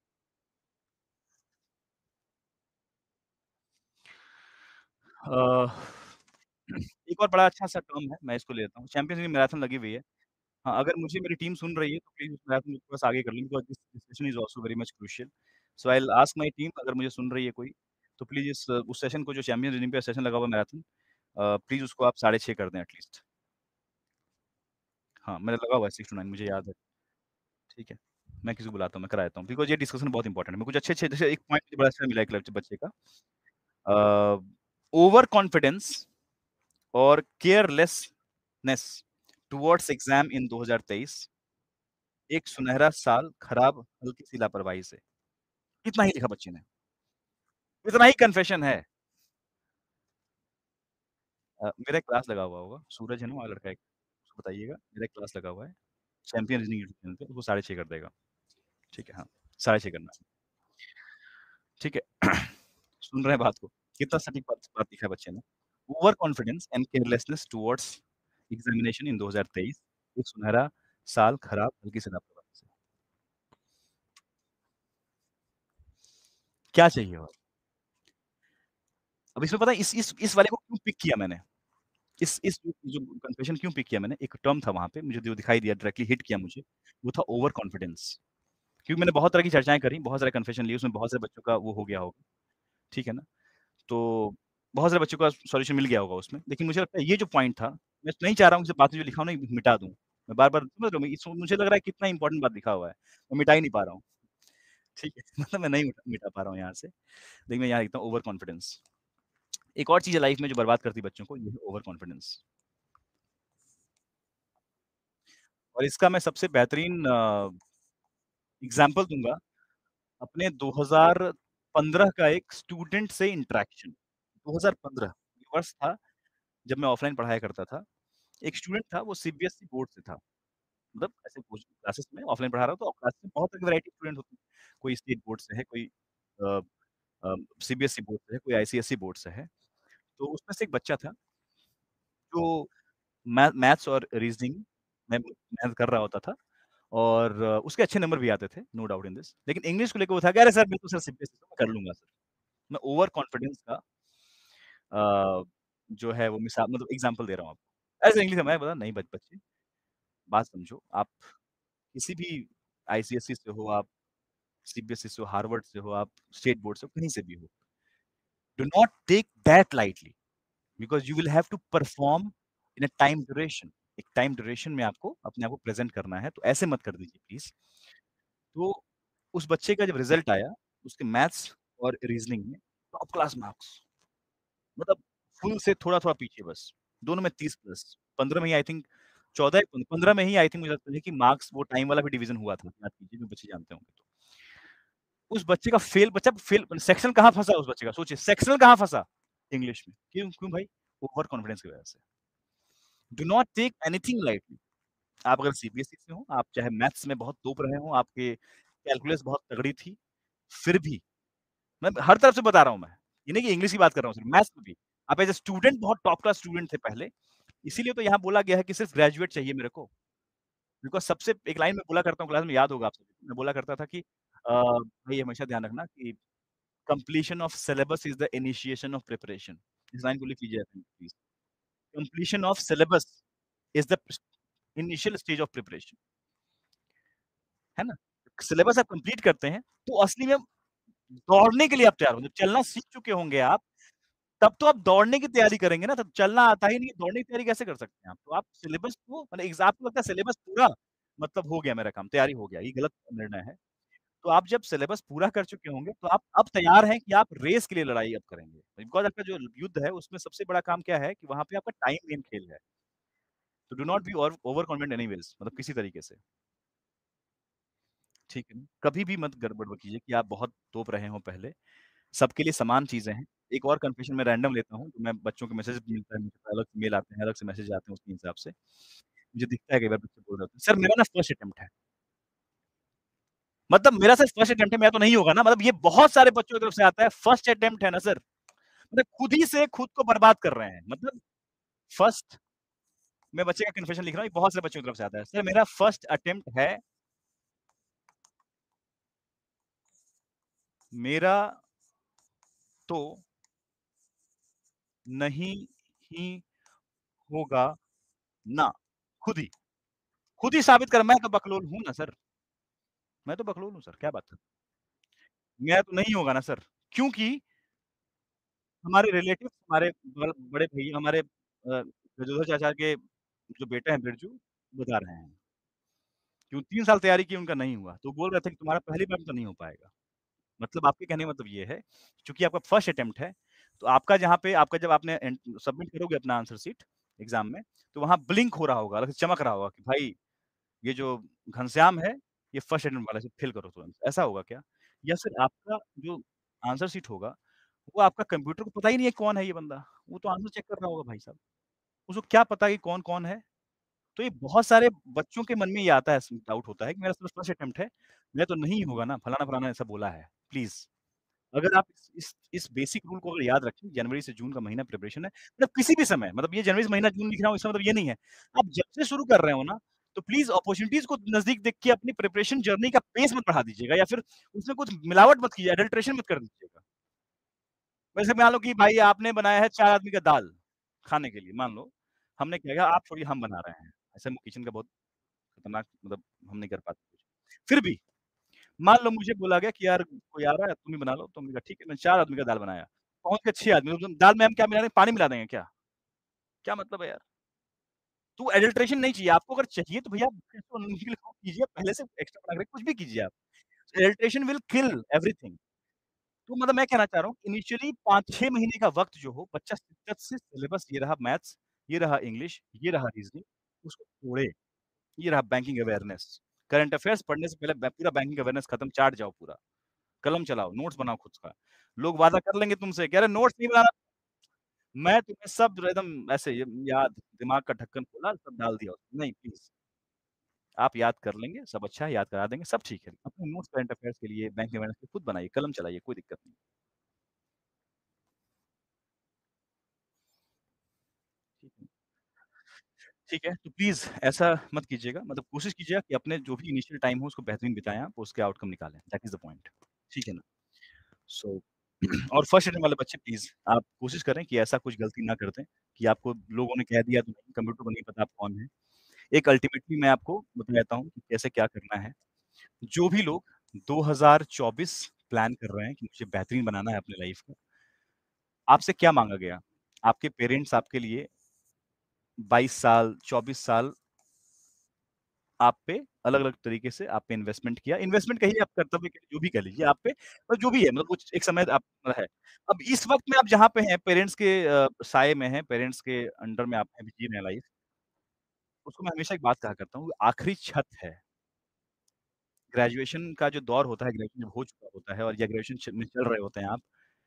अ, एक और बड़ा अच्छा-सा टर्म है, मैं इसको ले लेता हूँ। चैंपियंस लीग मैराथन लगी हुई है। हाँ, अगर मुझे मेरी टीम सुन रही है तो प्लीज़ उस मैराथन को थोड़ा सा आगे कर लें because this session is also very much crucial. So I will ask my team अगर मुझे सुन रही है कोई, तो प्लीज़ उस सेशन को जो चैंपियंस लीग पे सेशन लगा हुआ है मैराथन प्लीज़ उसको आप 6:30 कर दें एटलीस्ट। हाँ, मेरा लगा हुआ है 6 टू 9 मुझे याद है। ठीक है। मैं किसी को बुलाता हूँ, मैं करा देता हूँ बिकॉज़ ये डिस्कशन बहुत इंपॉर्टेंट है। मैं कुछ अच्छे-अच्छे जैसे एक पॉइंट मुझे बड़ा अच्छा मिला एक बच्चे का अ, ओवर कॉन्फिडेंस और केयरलेसनेस टुवर्ड्स एग्ज़ाम इन 2023 एक सुनहरा साल खराब हल्की-सी लापरवाही से। इतना ही लिखा बच्चे ने। इतना ही कन्फेशन है। मेरा एक क्लास लगा हुआ होगा, सूरज है ना वहाँ लड़का एक, उसको बताइएगा मेरा एक क्लास लगा हुआ है, चैंपियन रीजनिंग यूट्यूब चैनल पे, उसको 6:30 कर देगा। ठीक है, हाँ, 6:30 करना है। ठीक है। सुन रहे हैं बात को? कितना सटीक बात बात लिखा है बच्चे ने। Over confidence and carelessness towards examination in 2023 एक सुनहरा साल खराब हल्की से लापरवाही से। क्या चाहिए और? अब इसमें पता है इस वाले को क्यों पिक किया मैंने? इस जो कन्फेशन क्यों पिक किया मैंने? एक टर्म था वहाँ पे मुझे जो दिखाई दिया डायरेक्टली हिट किया मुझे, वो था ओवर कॉन्फिडेंस। क्योंकि मैंने बहुत तरह की चर्चाएँ करी, बहुत सारे कन्फेशन लिए, उसमें बहुत सारे बच्चों का वो हो गया होगा, ठीक है ना? तो बहुत सारे बच्चों का सॉल्यूशन मिल गया होगा उसमें। लेकिन मुझे लगता है ये जो पॉइंट था, मैं नहीं चाह रहा हूँ कि बातें जो लिखा हूँ ना मिटा दूँ। मैं बार-बार समझ रहे हो मुझे लग रहा है कितना इम्पोर्टेंट बात लिखा हुआ है, मैं मिटा ही नहीं पा रहा हूँ, ठीक है? मतलब मैं नहीं मिटा पा रहा हूँ यहाँ से। लेकिन मैं यहाँ लिखता हूँ ओवर कॉन्फिडेंस। एक और चीज़ है लाइफ में जो बर्बाद करती है बच्चों को, ये है ओवर कॉन्फिडेंस। और इसका मैं सबसे बेहतरीन एग्ज़ाम्पल दूँगा अपने 2015 का एक स्टूडेंट से इंटरैक्शन। 2015 ये वर्ष था जब मैं ऑफ़लाइन पढ़ाया करता था। एक स्टूडेंट था वो सीबीएसई बोर्ड से था। मतलब ऐसे कोचिंग क्लासेस में ऑफ़लाइन पढ़ा रहा हूँ तो क्लास में बहुत तरह की वैरायटी स्टूडेंट होते हैं। कोई स्टेट बोर्ड से है, कोई अ सीबीएसई बोर्ड से है, कोई आईसीएसई बोर्ड से है। तो उसमें से एक बच्चा था जो मैथ्स और रीज़निंग में मेहनत कर रहा होता था और उसके अच्छे नंबर भी आते थे, नो डाउट इन दिस। लेकिन इंग्लिश को लेके वो था कि अरे सर मैं तो सर सीबीएसई से मैं कर लूँगा सर। मैं ओवर कॉन्फिडेंस का जो है वो मिसाल मतलब एग्ज़ाम्पल दे रहा हूँ आपको। ऐसे इंग्लिश में बता नहीं बच्चे, बात समझो, आप किसी भी आईसीएसई से हो, आप सीबीएसई से हो, हार्वर्ड से हो, आप स्टेट बोर्ड से हो, कहीं से भी हो। Do not take that lightly because you will have to perform in a time duration. एक टाइम ड्यूरेशन में आपको अपने आप को प्रेज़ेंट करना है, तो ऐसे मत कर दीजिए प्लीज़। तो उस बच्चे का जब रिज़ल्ट आया, उसके मैथ्स और रीज़निंग में टॉप क्लास मार्क्स, मतलब फुल से थोड़ा-थोड़ा पीछे बस, दोनों में 30 प्लस, 15 में ही आई थिंक 14 15 में ही आई थिंक मुझे लगता है कि मार्क्स वो टाइम वाला भी डिवीज़न हुआ था, याद कीजिए जो बच्चे जानते होंगे तो। उस बच्चे का बच्चा फेल सेक्शन कहाँ फँसा उस बच्चे का सोचिए, सेक्शनल कहाँ फँसा? इंग्लिश में। क्यों क्यों भाई? ओवर कॉन्फिडेंस की वजह से। Do not take anything lightly. आप अगर सीबीएसई से हो, आप चाहे मैथ्स में बहुत तोप रहे हो, आपके कैलकुलस बहुत तगड़ी थी, फिर भी मैं हर तरफ से बता रहा हूँ मैं। ये नहीं कि इंग्लिश की बात कर रहा हूँ सिर्फ, मैथ्स में भी। आप एज़ अ स्टूडेंट बहुत टॉप क्लास स्टूडेंट थे पहले, इसीलिए तो यहाँ बोला गया है कि सिर्फ ग्रेजुएट चाहिए मेरे को। बिकॉज़ सबसे एक लाइन मैं बोला करता हूँ क्लास में, याद होगा आप सभी को। मैं बोला करता था कि भाई हमेशा ध्यान रखना कि completion of syllabus is the initiation of preparation. इस लाइन को लिख लीजिए please. Completion of syllabus is the initial stage of preparation, है ना? सिलेबस आप कंप्लीट करते हैं, तो असली में दौड़ने के लिए आप तैयार हो। जब चलना सीख चुके होंगे आप, तब तो आप दौड़ने की तैयारी करेंगे ना, तब चलना आता ही नहीं है, दौड़ने की तैयारी कैसे कर सकते हैं आप? तो आप सिलेबस को मतलब आपको लगता है सिलेबस पूरा मतलब हो गया मेरा काम, तैयारी हो गया, ये गलत निर्णय है। तो आप जब सिलेबस पूरा कर चुके होंगे, तो आप अब तैयार हैं कि आप रेस के लिए लड़ाई अब करेंगे। बिकॉज़ आपका जो युद्ध है, उसमें सबसे बड़ा काम क्या है कि वहाँ पे आपका टाइम गेम खेल है। तो do not be over confident anyways मतलब किसी तरीके से, ठीक है ना? कभी भी मत गड़बड़ कीजिए कि आप बहुत तोप रहे हो पहले। सबके लिए समान चीज़ें हैं। एक और कन्फेशन मैं रैंडम लेता हूँ, तो मैं बच्चों के मैसेज मिलता है, मुझे अलग से मेल आते हैं, अलग से मैसेज आते हैं उसके हिसाब से। मुझे दिखता है कई बार बच्चे बोल रहे होते हैं, "सर मेरा ना फर्स्ट अटेम्प्ट है।" मतलब मेरा सिर्फ फर्स्ट अटेम्प्ट है, मेरा तो नहीं होगा ना, मतलब ये बहुत सारे बच्चों की तरफ से आता है, फर्स्ट अटेम्प्ट है ना सर। मतलब खुद ही से खुद को बर्बाद कर रहे हैं। मतलब फर्स्ट मैं बच्चे का कन्फेशन लिख रहा हूँ, ये बहुत से बच्चों की तरफ से आता है, "सर मेरा फर्स्ट अटेम्प्ट है, मेरा तो नहीं ही होगा ना।" खुद ही, खुद ही साबित कर मैं तो बकलोल हूँ ना सर, मैं तो बकलोल हूँ सर, क्या बात है? मेरा तो नहीं होगा ना सर, क्योंकि हमारे रिलेटिव्स, हमारे बड़े भैया, हमारे गजोधर चाचा के जो बेटे हैं बिरजू, बता रहे हैं। क्यों 3 साल तैयारी की उनका नहीं हुआ, तो बोल रहे थे कि तुम्हारा पहली बार में तो नहीं हो पाएगा। मतलब आपके कहने का मतलब ये है, चूँकि आपका फर्स्ट अटेम्प्ट है, तो आपका जहाँ पे आपका जब आपने सबमिट करोगे अपना आंसर शीट एग्ज़ाम में, तो वहाँ ब्लिंक हो रहा होगा, अलग से चमक रहा होगा कि भाई ये जो घनश्याम है, ये फर्स्ट अटेम्प्ट वाला है, इसे फ़िल करो तुरंत। ऐसा होगा क्या? या फिर आपका जो आंसर शीट होगा, वो आपका कंप्यूटर को पता ही नहीं है कौन है ये बंदा, वो तो आंसर चेक कर रहा होगा भाई साहब। उसको क्या पता कि कौन-कौन है? तो ये बहुत सारे बच्चों के मन में ये आता है डाउट होता है कि मेरा सिर्फ फर्स्ट अटेम्प्ट है, मेरा तो नहीं होगा ना, फलाना-फलाना ऐसा बोला है। प्लीज़ अगर आप इस बेसिक रूल को अगर याद रखें, जनवरी से जून का महीना प्रिपरेशन है, मतलब किसी भी समय मतलब ये जनवरी से महीना जून लिख रहा हूँ इसका मतलब ये नहीं है। आप जब से शुरू कर रहे हो ना, तो प्लीज़ अपॉर्च्युनिटीज़ को नज़दीक देख के अपनी प्रिपरेशन जर्नी का पेस मत बढ़ा दीजिएगा या फिर उसमें कुछ मिलावट मत कीजिए, एडल्ट्रेशन मत कर दीजिएगा। वैसे मान लो कि भाई आपने बनाया है 4 आदमी का दाल, खाने के लिए मान लो, हमने क्या किया आप छोड़िए हम बना रहे हैं। ऐसे में किचन का बहुत खतरनाक मतलब हम नहीं कर पाते कुछ। फिर भी मान लो मुझे बोला गया कि यार कोई आ रहा है तुम ही बना लो, तो हमने कहा ठीक है, मैंने 4 आदमी का दाल बनाया। पहुँच गए 6 आदमी, तो दाल में हम क्या मिला देंगे, पानी मिला देंगे क्या? क्या मतलब है यार? तो एडल्ट्रेशन नहीं चाहिए, आपको अगर चाहिए तो भैया इसको कुक कीजिए, पहले से एक्स्ट्रा बना के कुछ भी कीजिए आप। Adulteration will kill everything. तो मतलब मैं कहना चाह रहा हूँ इनिशियली 5-6 महीने का वक़्त जो हो, बच्चा शिद्दत से सिलेबस ये रहा मैथ्स, ये रहा इंग्लिश, ये रहा रीज़निंग, उसको तोड़े। ये रहा बैंकिंग अवेयरनेस। करंट अफेयर्स पढ़ने से पहले पूरा बैंकिंग अवेयरनेस खत्म, चाट जाओ पूरा। कलम चलाओ, नोट्स बनाओ खुद का। लोग वादा कर लेंगे तुमसे, कह रहे नोट्स नहीं बनाना, मैं तुम्हें सब एकदम ऐसे याद दिमाग का ढक्कन खोला, सब डाल दिया उसमें। नहीं प्लीज़, आप याद कर लेंगे, सब अच्छा है, याद करा देंगे, सब ठीक है। अपने नोट्स करंट अफेयर्स के लिए, बैंक अवेयरनेस के खुद बनाइए, कलम चलाइए, कोई दिक्कत नहीं। ठीक है, ठीक है, तो प्लीज़ ऐसा मत कीजिएगा, मतलब कोशिश कीजिएगा कि अपने जो भी इनिशियल टाइम हो उसको बेहतरीन बिताएँ आप, उसके आउटकम निकालें, दैट इज़ द पॉइंट। ठीक है ना? सो और फर्स्ट अटेम्प्ट वाले बच्चे प्लीज़ आप कोशिश करें कि ऐसा कुछ गलती ना कर दें कि आपको लोगों ने कह दिया तो नहीं, कंप्यूटर को नहीं पता आप कौन हैं। एक अल्टीमेटली मैं आपको बता देता हूँ कि कैसे क्या करना है। जो भी लोग 2024 प्लान कर रहे हैं कि मुझे बेहतरीन बनाना है अपनी लाइफ को, आपसे क्या माँगा गया? आपके पेरेंट्स आपके लिए 22 साल, 24 साल आप पे अलग-अलग तरीके से आप पे इन्वेस्टमेंट किया। इन्वेस्टमेंट कहिए, आप कर्तव्य कहिए, जो भी कह लीजिए आप पे, जो भी है मतलब कुछ एक समय आप है। अब इस वक़्त में आप जहाँ पे हैं, पेरेंट्स के साये में हैं, पेरेंट्स के अंडर में आप हैं, जी रहे हैं लाइफ़, उसको मैं हमेशा एक बात कहा करता हूँ, आखिरी छत है। ग्रेजुएशन का जो दौर होता है, ग्रेजुएशन जब हो चुका होता है और या ग्रेजुएशन में चल रहे होते हैं आप,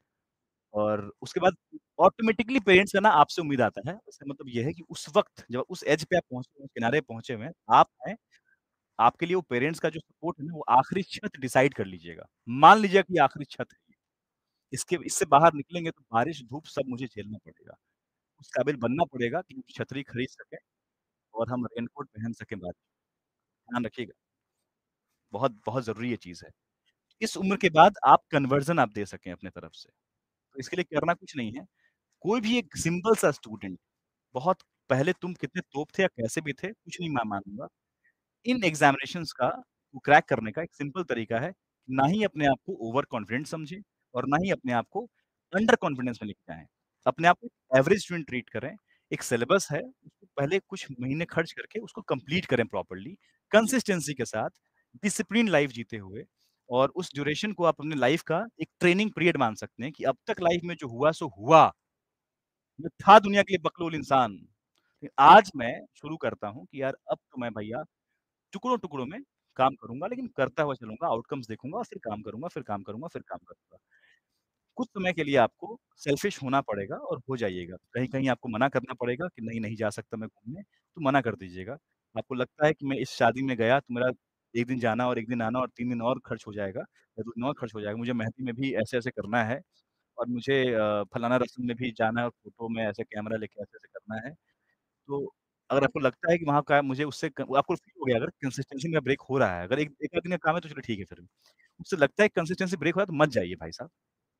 और उसके बाद ऑटोमैटिकली पेरेंट्स का ना आपसे उम्मीद आता है। इसका मतलब ये है कि उस वक़्त जब उस एज पे आप पहुँचे हुए हैं, किनारे पहुँचे हुए हैं, आप हैं, आपके लिए वो पेरेंट्स का जो सपोर्ट है ना, वो आखिरी छत डिसाइड कर लीजिएगा। मान लीजिए कि ये आखिरी छत है ये। इसके इससे बाहर निकलेंगे तो बारिश, धूप सब मुझे झेलना पड़ेगा। उस काबिल बनना पड़ेगा कि छतरी खरीद सकें और हम रेनकोट पहन सकें बाद में। ध्यान रखिएगा, बहुत बहुत ज़रूरी ये चीज़ है। इस उम्र के बाद आप कन्वर्ज़न आप दे सकें अपने तरफ से। तो इसके लिए करना कुछ नहीं है। कोई भी एक सिंपल सा स्टूडेंट, बहुत पहले तुम कितने तोप थे या कैसे भी थे, कुछ नहीं मैं मानूँगा। इन एग्ज़ामिनेशंस का को क्रैक करने का एक सिंपल तरीका है, ना ही अपने आप को ओवर कॉन्फिडेंट समझें और ना ही अपने आप को अंडर कॉन्फिडेंस में लेके जाएँ। अपने आप को एवरेज स्टूडेंट ट्रीट करें। एक सिलेबस है, उसको पहले कुछ महीने खर्च करके उसको कंप्लीट करें प्रॉपर्ली, कंसिस्टेंसी के साथ, डिसिप्लिन लाइफ़ जीते हुए, और उस ड्यूरेशन को आप अपनी लाइफ़ का एक ट्रेनिंग पीरियड मान सकते हैं कि अब तक लाइफ़ में जो हुआ सो हुआ। मैं था दुनिया के लिए बकलोल इंसान। आज मैं शुरू करता हूँ कि यार अब तो मैं भैया टुकड़ों-टुकड़ों में काम करूँगा, लेकिन करता हुआ चलूँगा, आउटकम्स देखूँगा और फिर काम करूँगा, फिर काम करूँगा, फिर काम करूँगा। कुछ समय के लिए आपको सेल्फिश होना पड़ेगा और हो जाइएगा। कहीं-कहीं आपको मना करना पड़ेगा कि नहीं, नहीं जा सकता मैं घूमने, तो मना कर दीजिएगा। आपको लगता है कि मैं इस शादी में गया तो मेरा 1 दिन जाना और 1 दिन आना और 3 दिन और खर्च हो जाएगा या 2 दिन और खर्च हो जाएगा। मुझे मेहंदी में भी ऐसे-ऐसे करना है और मुझे फलाना रस्म में भी जाना है और फ़ोटो में ऐसे कैमरा लेके ऐसे-ऐसे करना है। तो अगर आपको लगता है कि वहाँ का मुझे उससे आपको फ़ील हो गया, अगर कंसिस्टेंसी मेरा ब्रेक हो रहा है, अगर एक एक आध दिन का काम है तो चलो ठीक है फिर। उससे लगता है कंसिस्टेंसी ब्रेक हो रहा है तो मत जाइए भाई साहब।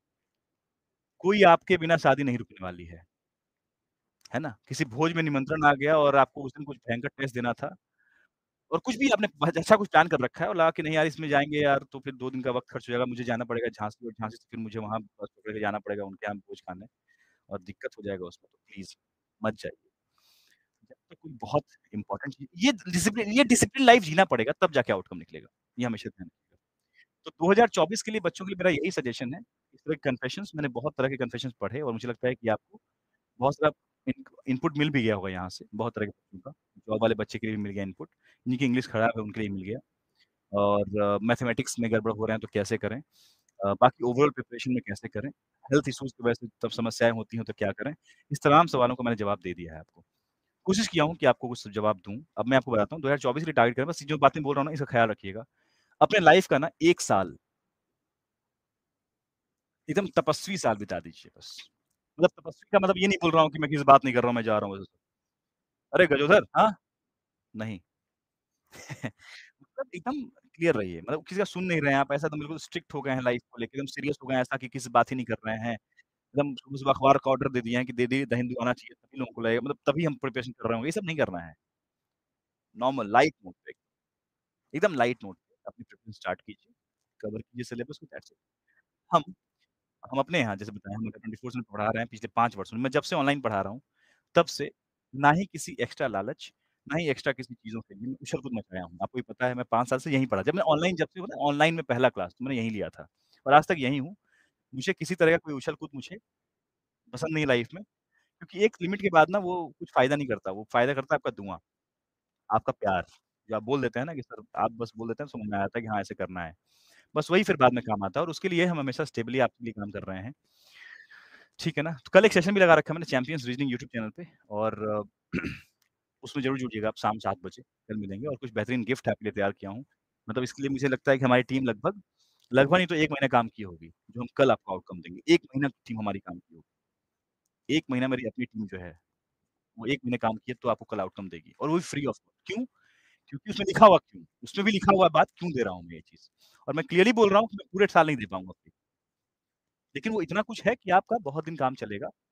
कोई आपके बिना शादी नहीं रुकने वाली है ना? किसी भोज में निमंत्रण आ गया और आपको उस दिन कुछ भयंकर टेस्ट देना था और कुछ भी आपने बहुत अच्छा कुछ प्लान कर रखा है और लगा कि नहीं यार इसमें जाएँगे यार तो फिर 2 दिन का वक़्त खर्च हो जाएगा, मुझे जाना पड़ेगा झांसी और झांसी से फिर मुझे वहाँ बस पकड़ के जाना पड़ेगा उनके यहाँ भोज खाने और दिक्कत हो जाएगा उसमें, तो प्लीज़ मत जाइए। जब तक कोई बहुत इम्पोर्टेंट चीज़ ये डिसिप्लिन लाइफ़ जीना पड़ेगा तब जाके आउटकम निकलेगा। ये हमेशा ध्यान रखिएगा। तो 2024 के लिए बच्चों के लिए मेरा यही सजेशन है। इस तरह के कन्फेशंस मैंने बहुत तरह के कन्फेशंस पढ़े और मुझे लगता है कि आपको बहुत सारा इनपुट मिल भी गया होगा यहाँ से, बहुत तरह के बच्चों का। जॉब वाले बच्चे के लिए भी मिल गया इनपुट, जिनकी इंग्लिश खराब है उनके लिए मिल गया, और मैथमेटिक्स में गड़बड़ हो रहे हैं तो कैसे करें? बाकी ओवरऑल प्रिपरेशन में कैसे करें? हेल्थ इश्यूज़ की वजह से तब समस्याएँ होती हैं तो क्या करें? इस तमाम सवालों का मैंने जवाब दे दिया है आपको। कोशिश किया हूँ कि आपको कुछ जवाब दूँ। अब मैं आपको बताता हूँ 2024 के लिए टारगेट करें, बस ये जो बातें बोल रहा हूँ ना इसका ख़्याल रखिएगा। अपने लाइफ़ का ना 1 साल एकदम तपस्वी साल बिता दीजिए बस। मतलब तपस्वी का मतलब ये नहीं बोल रहा हूँ कि मैं किसी से बात नहीं कर रहा हूँ, मैं जा रहा हूँ। अरे गजोधर! हाँ? नहीं। मतलब एकदम क्लियर रहिए, मतलब किसी का सुन नहीं रहे हैं आप, ऐसा तो बिल्कुल स्ट्रिक्ट हो गए हैं लाइफ़ को लेके, एकदम सीरियस हो गए हैं, ऐसा कि किसी से बात ही नहीं कर रहे हैं। एकदम सुबह-सुबह अखबार का ऑर्डर दे दिए हैं कि दे द हिंदू आना चाहिए, तभी लोगों को लगेगा, मतलब तभी हम प्रिपरेशन कर रहे होंगे, ये सब नहीं करना है। नॉर्मल लाइट मोड पे, एकदम लाइट मोड पे अपनी प्रिपरेशन स्टार्ट कीजिए, कवर कीजिए सिलेबस को, दैट्स इट। हम हम अपने यहाँ जैसे बताया हम 24 से पढ़ा रहे हैं पिछले 5 वर्षों में, मैं जब से ऑनलाइन पढ़ा रहा हूँ, तब से ना ही किसी एक्स्ट्रा लालच, ना ही एक्स्ट्रा किसी चीज़ों के लिए उछल-कूद मचाया हूँ। आपको भी पता है मैं 5 साल से यहीं पढ़ा, जब से पता है ऑनलाइन में पहला क्लास तो मैंने यहीं लिया था और आज तक यहीं हूँ। मुझे किसी तरह का कोई उछल-कूद मुझे पसंद नहीं लाइफ़ में, क्योंकि एक लिमिट के बाद ना वो कुछ फ़ायदा नहीं करता, वो फ़ायदा करता है आपका धुआँ, आपका प्यार। जो आप बोल देते हैं ना कि सर आप बस बोल देते हैं समझ में आ जाता है कि हाँ, ऐसे करना है। बस वही फिर बाद में काम आता है और उसके लिए हम हमेशा स्टेबली आपके लिए काम कर रहे हैं। ठीक है ना? तो कल एक सेशन भी लगा रखा है मैंने चैंपियंस रीजनिंग यूट्यूब चैनल पे, और उसमें ज़रूर जुड़िएगा आप शाम 7 बजे, कल मिलेंगे और कुछ बेहतरीन गिफ्ट आपके लिए तैयार किया हूँ। मतलब इसके लिए मुझे लगता है कि हमारी टीम लगभग लगभग नहीं तो 1 महीना काम की होगी, जो हम कल आपको आउटकम देंगे। 1 महीना टीम हमारी काम की होगी। 1 महीना मेरी अपनी टीम जो है, वो 1 महीने काम किए तो आपको कल आउटकम देगी और वो भी फ्री ऑफ कॉस्ट। क्यों? क्योंकि उसमें लिखा हुआ क्यों? उसमें भी लिखा हुआ है बात क्यों दे रहा हूँ मैं ये चीज़। और मैं क्लियरली बोल रहा हूँ कि मैं पूरे साल नहीं दे पाऊँगा फ्री। लेकिन वो इतना कुछ है कि आपका बहुत दिन काम चलेगा।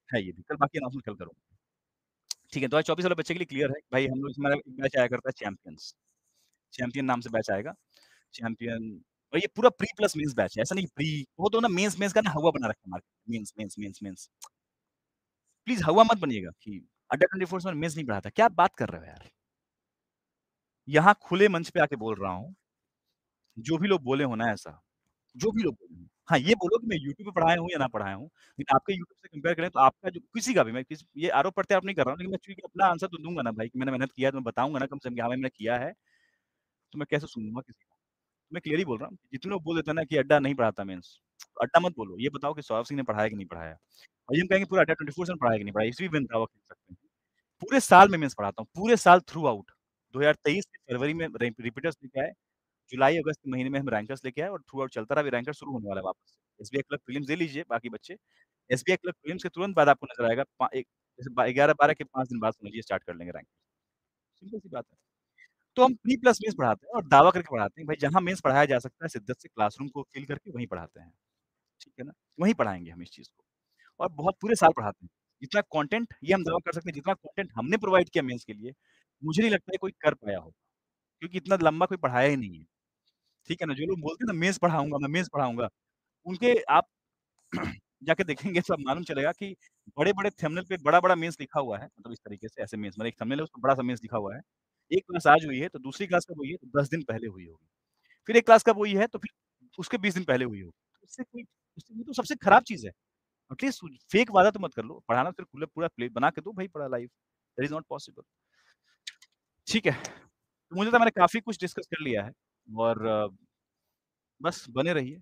है ये भी, कल बाकी अनाउंसमेंट कल करूँगा। ठीक है, 2024 वाले बच्चे के लिए क्लियर है, भाई हम लोग इसमें एक बैच आया करता है चैंपियंस, चैंपियन नाम से बैच आएगा, चैंपियन और ये पूरा प्री प्लस मेंस बैच है, ऐसा नहीं प्री वो तो ना मेंस मेंस का ना हवा बना रखा है मार्केट में, mains mains mains mains. Please हवा मत बनिएगा कि अड्डा 24 में मेंस नहीं पढ़ाता, क्या बात कर रहे हो यार? यहाँ खुले मंच पे आके बोल रहा हूँ, जो भी लोग बोले हो ना ऐसा, जो भी लोग बोले हों। हाँ, ये बोलो कि मैं यूट्यूब पे पढ़ाया हूँ या ना पढ़ाया हूँ, लेकिन आपके यूट्यूब से कंपेयर करें तो आपका जो किसी का भी मैं किस ये आरोप-प्रत्यारोप नहीं कर रहा हूँ, लेकिन मैं चूँकि अपना आंसर तो दूँगा ना भाई कि मैंने मेहनत किया है तो मैं बताऊँगा ना कम से कम कि हाँ भाई मैंने किया है, तो मैं कैसे सुनूँगा किसी का? मैं क्लियर ही बोल रहा हूँ, जितने लोग बोल देते हैं ना कि अड्डा नहीं पढ़ाता मेंस, अड्डा मत बोलो, ये बताओ कि सौरभ सिंह ने पढ़ाया कि नहीं पढ़ाया? और ये हम कहेंगे पूरा अड्डा 24/7 पढ़ाया कि नहीं पढ़ाया, इसी पे दावा कर सकते हैं। पूरे साल में मेंस पढ़ाता हूँ, पूरे साल थ्रू आउट। 2023 के फरवरी में रिपीटर्स लेके आए, जुलाई अगस्त के महीने में हम रैंकर्स लेके आए और थ्रू आउट चलता रहा, अभी रैंकर्स शुरू होने वाला है वापस से। एसबीआई क्लर्क प्रीलिम्स दे लीजिए बाकी बच्चे, एसबीआई क्लर्क प्रीलिम्स के तुरंत बाद आपको नज़र आएगा पा एक जैसे 11-12 के 5 दिन बाद समझिए स्टार्ट कर लेंगे रैंक। सिंपल सी बात है। तो हम प्री प्लस मेंस पढ़ाते हैं और दावा करके पढ़ाते हैं, भाई जहाँ मेंस पढ़ाया जा सकता है शिद्दत से क्लासरूम को फ़िल करके वहीं पढ़ाते हैं, ठीक है ना? वहीं पढ़ाएँगे हम इस चीज़ को और बहुत पूरे साल पढ़ाते हैं। जितना कंटेंट ये हम दावा कर सकते हैं जितना कंटेंट हमने प्रोवाइड किया मेंस के लिए, मुझे नहीं लगता है कोई कर पाया होगा, क्योंकि इतना लंबा कोई पढ़ाया ही नहीं है, ठीक है ना? जो लोग बोलते हैं ना मेंस पढ़ाऊँगा, मैं मेंस पढ़ाऊँगा, उनके आप जाके देखेंगे तो अब मालूम चलेगा कि बड़े-बड़े थंबनेल पे बड़ा-बड़ा मेंस लिखा हुआ है, मतलब इस तरीके से ऐसे मेंस मतलब एक थंबनेल है उसपे बड़ा-सा मेंस लिखा हुआ है। एक क्लास आज हुई है, तो दूसरी क्लास कब हुई है? तो 10 दिन पहले हुई होगी। फिर एक क्लास कब हुई है? तो फिर उसके 20 दिन पहले हुई होगी। तो इससे ये तो सबसे खराब चीज़ है। एटलीस्ट फेक वादा तो मत कर लो। पढ़ाना फिर पूरा प्ले बना के दो भाई पूरा live. That is not possible. ठीक है, तो मुझे लगता है मैंने काफ़ी कुछ डिस्कस कर लिया है और बस बने रहिए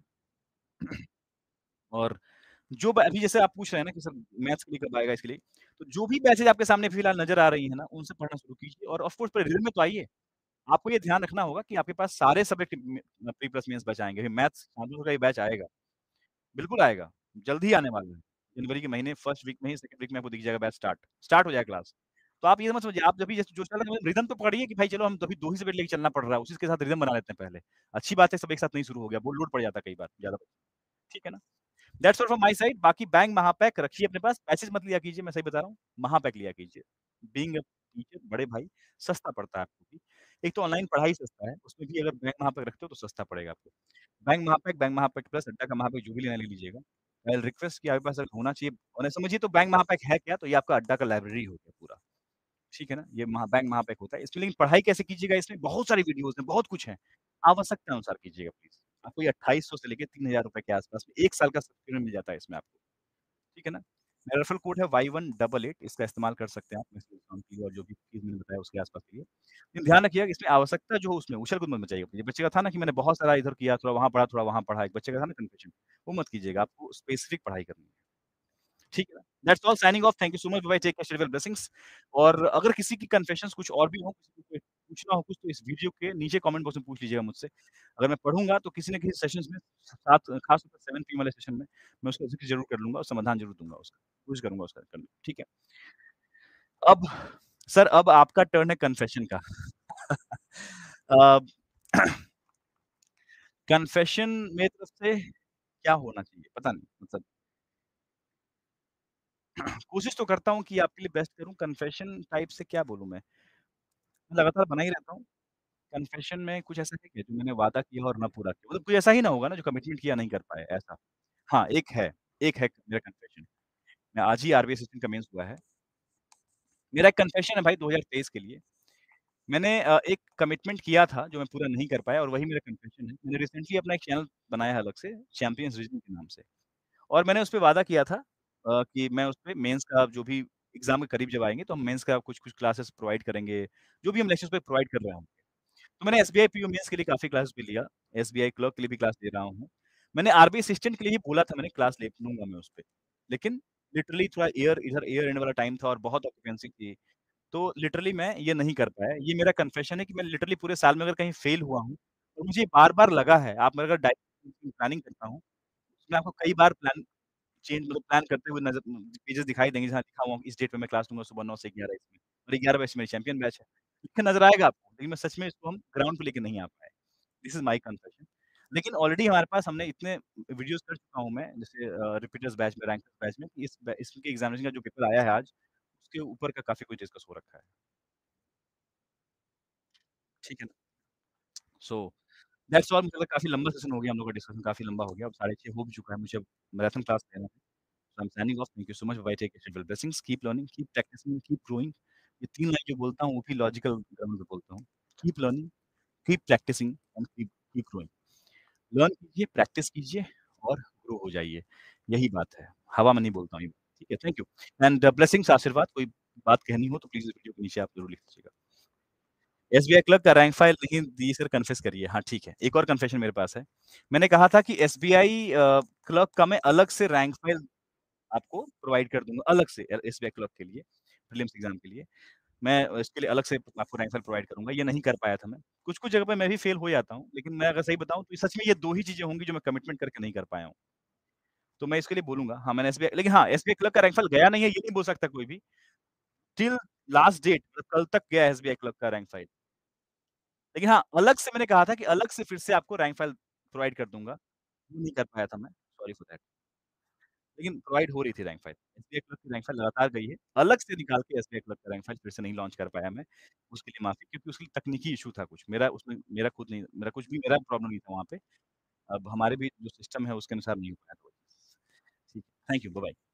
और जो ब अभी जैसे आप पूछ रहे हैं ना कि सर मैथ्स के लिए कब आएगा इसके लिए, तो जो भी बैचेज़ आपके सामने फिलहाल नज़र आ रही हैं ना, उनसे पढ़ना शुरू कीजिए और ऑफ कोर्स फिर रिदम में तो आइए। आपको ये ध्यान रखना होगा कि आपके पास सारे सब्जेक्ट में प्री प्लस मेंस बैच आएँगे। मैथ्स चालू का ही बैच आएगा, बिल्कुल आएगा, जल्द ही आने वाला है। जनवरी के महीने फर्स्ट वीक में ही सेकंड वीक में आपको दिख जाएगा बैच स्टार्ट हो जाएगा क्लास। तो आप ये मत समझिए, आप जब भी जैसे जो चल रहा है रिदम तो पकड़िए कि भाई चलो हम अभी 2 ही सब्जेक्ट लेके चलना पड़ रहा है, उसी के साथ रिदम बना लेते हैं पहले। अच्छी बात है सब एक साथ नहीं शुरू हो गया, वो लोड पड़ जाता है कई बार ज़्यादा, ठीक है ना? That's all from my side बाकी बैंक महापैक रखिए अपने पास, पैसेज मत लिया कीजिए, मैं सही बता रहा हूँ, महापैक लिया कीजिए। बीइंग अ टीचर बड़े भाई सस्ता पड़ता है आपको भी। एक तो ऑनलाइन पढ़ाई सस्ता है, उसमें भी अगर बैंक महापैक रखते हो तो सस्ता पड़ेगा आपको। बैंक महापैक प्लस अड्डा का महापैक जो भी लेना ले लीजिएगा। आई विल रिक्वेस्ट कि आपके पास अगर होना चाहिए और समझिए तो बैंक महापैक है क्या? तो ये आपका अड्डा का लाइब्रेरी हो गया पूरा। ठीक है ना? ये बैंक महापैक होता है। इसमें लेकिन पढ़ाई कैसे कीजिएगा इसमें बहुत सारी वीडियोज़ हैं, बहुत कुछ है। आवश्यकता अनुसार कीजिएगा प्लीज़। आपको ये 2800 से लेके 3000 रुपए के आस-पास में 1 साल का सब्सक्रिप्शन मिल जाता है इसमें आपको। ठीक है ना? मेरा रेफरल कोड है Y188 इसका इस्तेमाल कर सकते हैं आप मैसेज डिस्काउंट के लिए और जो भी चीज़ मैंने बताया उसके आस-पास के लिए। लेकिन ध्यान रखिएगा इसमें आवश्यकता जो हो उसमें उछल-कूद मत मचाइएगा। ये बच्चे का था ना कि मैंने बहुत सारा इधर किया, थोड़ा वहाँ पढ़ा। एक बच्चे का था ना कन्फ्यूजन, वो मत कीजिएगा। आपको स्पेसिफिक पढ़ाई करनी है। ठीक है ना? That's all signing off. Thank you so much. Bye bye. Take care. Share your blessings. और अगर किसी की कन्फेशंस कुछ और भी हो, किसी को कोई पूछना हो कुछ तो इस वीडियो के नीचे कमेंट बॉक्स में पूछ लीजिएगा मुझसे। अगर मैं पढ़ूँगा तो किसी न किसी सेशंस में साथ खास तौर पे 7 पीएम वाले सेशन में मैं उसका ज़िक्र ज़रूर कर लूँगा और समाधान ज़रूर दूँगा उसका। कोशिश करूँगा उसका करने की। ठीक है? अब सर अब आपका टर्न है कन्फेशन का। अ, कन्फेशन मेरी तरफ से क्या होना चाहिए? पता नहीं मतलब कोशिश तो करता हूँ कि आपके लिए बेस्ट करूँ। कन्फेशन टाइप से क्या बोलूँ मैं? मैं लगातार बना ही रहता हूँ। कन्फेशन में कुछ ऐसा है क्या जो मैंने वादा किया और ना पूरा किया? मतलब कुछ ऐसा ही ना होगा ना जो कमिटमेंट किया नहीं कर पाए ऐसा? हाँ, एक है मेरा कन्फेशन। मैं आज ही आरबीआई असिस्टेंट का मेंस हुआ है। मेरा एक कन्फेशन है भाई 2023 के लिए। मैंने एक कमिटमेंट किया था जो मैं पूरा नहीं कर पाया और वही मेरा कन्फेशन है। मैंने रिसेंटली अपना एक चैनल बनाया है अलग से चैंपियंस रीजन के नाम से और मैंने उसपे वादा किया था कि मैं उसपे मेंस का जो भी एग्ज़ाम के करीब जब आएँगे तो हम मेंस का कुछ-कुछ क्लासेस प्रोवाइड करेंगे। जो भी हम लेक्चर्स पे प्रोवाइड कर रहे होंगे। तो मैंने एसबीआई पीओ मेंस के लिए काफ़ी क्लासेस भी लिया, एसबीआई क्लर्क के लिए भी क्लास ले रहा हूँ। मैंने आरबीआई असिस्टेंट के लिए ही बोला था मैंने क्लास ले लूँगा मैं उसपे। लेकिन लिटरली थोड़ा ईयर एंड वाला टाइम था और बहुत ऑक्यूपेंसी थी। तो लिटरली मैं ये नहीं कर पाया। ये मेरा कन्फेशन है कि मैं लिटरली पूरे साल में अगर कहीं फेल हुआ हूँ, तो मुझे बार-बार लगा है आप मैं अगर प्लानिंग करता हूँ, उसमें आपको कई बार प्लान करते हुए पेजेज़ दिखाई देंगे जहाँ लिखा हुआ इस डेट पे मैं क्लास लूँगा सुबह 9 से 11 इसमें और 11 बजे से मेरी चैंपियन बैच है। लिखा नज़र आएगा आपको, लेकिन मैं सच में इसको हम ग्राउंड पे लेके नहीं आ पाए। This is my confession. लेकिन ऑलरेडी हमारे पास हमने इतने वीडियोज़ कर चुका हूँ मैं, जैसे रिपीटर्स बैच में, रैंकर्स बैच में, कि इसके एग्ज़ामिनेशन का जो पेपर आया है आज, उसके ऊपर का काफ़ी कुछ डिस्कस हो रखा है। ठीक है ना? So that's all. मुझे लगा काफ़ी लंबा सेशन हो गया, हम लोग का डिस्कशन काफ़ी लंबा हो गया, अब 6:30 हो भी चुका है, मुझे अब मैराथन क्लास लेना है। So I am signing off, thank you so much, bye, take care, blessings, keep learning, keep practising, keep growing. ये 3 लाइन जो बोलता हूँ, वो भी लॉजिकल ग्रामर में बोलता हूँ। Keep learning, keep practising and keep keep growing. Learn कीजिए, प्रैक्टिस कीजिए और ग्रो हो जाइए। यही बात है। हवा में नहीं बोलता हूँ ये। ठीक है, थैंक यू एंड ब्लेसिंग्स, आशीर्वाद। कोई बात कहनी हो तो प्लीज़ इस वीडियो के नीचे आप ज़रूर लिख दीजिएगा। एसबीआई क्लर्क का रैंक फाइल नहीं दी सर, कन्फेस करिए। हाँ, ठीक है। एक और कन्फेशन मेरे पास है। मैंने कहा था कि एसबीआई क्लर्क का मैं अलग से रैंक फाइल आपको प्रोवाइड कर दूँगा, अलग से एसबीआई क्लर्क के लिए, प्रीलिम्स एग्ज़ाम के लिए। मैं इसके लिए अलग से आपको रैंक फाइल प्रोवाइड करूँगा। ये नहीं कर पाया था मैं। कुछ-कुछ जगह पे मैं भी फेल हो जाता हूँ, लेकिन मैं अगर सही बताऊँ तो सच में ये 2 ही चीज़ें होंगी जो मैं कमिटमेंट करके नहीं कर पाया हूँ। तो मैं इसके लिए बोलूँगा। हाँ, मैंने एसबीआई, लेकिन हाँ, एसबीआई क्लर्क का रैंक फाइल गया नहीं है, ये नहीं बोल सकता कोई भी। टिल लास्ट डेट, मतलब कल तक गया है एसबीआई क्लर्क का रैंक फाइल। लेकिन हाँ, अलग से मैंने कहा था कि अलग से फिर से आपको रैंक फाइल प्रोवाइड कर दूँगा। वो नहीं कर पाया था मैं, सॉरी फॉर दैट। लेकिन प्रोवाइड हो रही थी रैंक फाइल। एसबीआई क्लर्क की रैंक फाइल लगातार गई है। अलग से निकाल के एसबीआई क्लर्क का रैंक फाइल फिर से नहीं लॉन्च कर पाया मैं। उसके लिए माफ़ी, क्योंकि उसकी तकनीकी इश्यू था कुछ। मेरा उसमें मेरा खुद नहीं, मेरा कुछ भी, मेरा प्रॉब्लम नहीं था वहाँ पे। अब हमारे भी जो सिस्टम है उसके अनुसार नहीं हो पाया था वो चीज़। ठीक है, थैंक यू, बाय-बाय।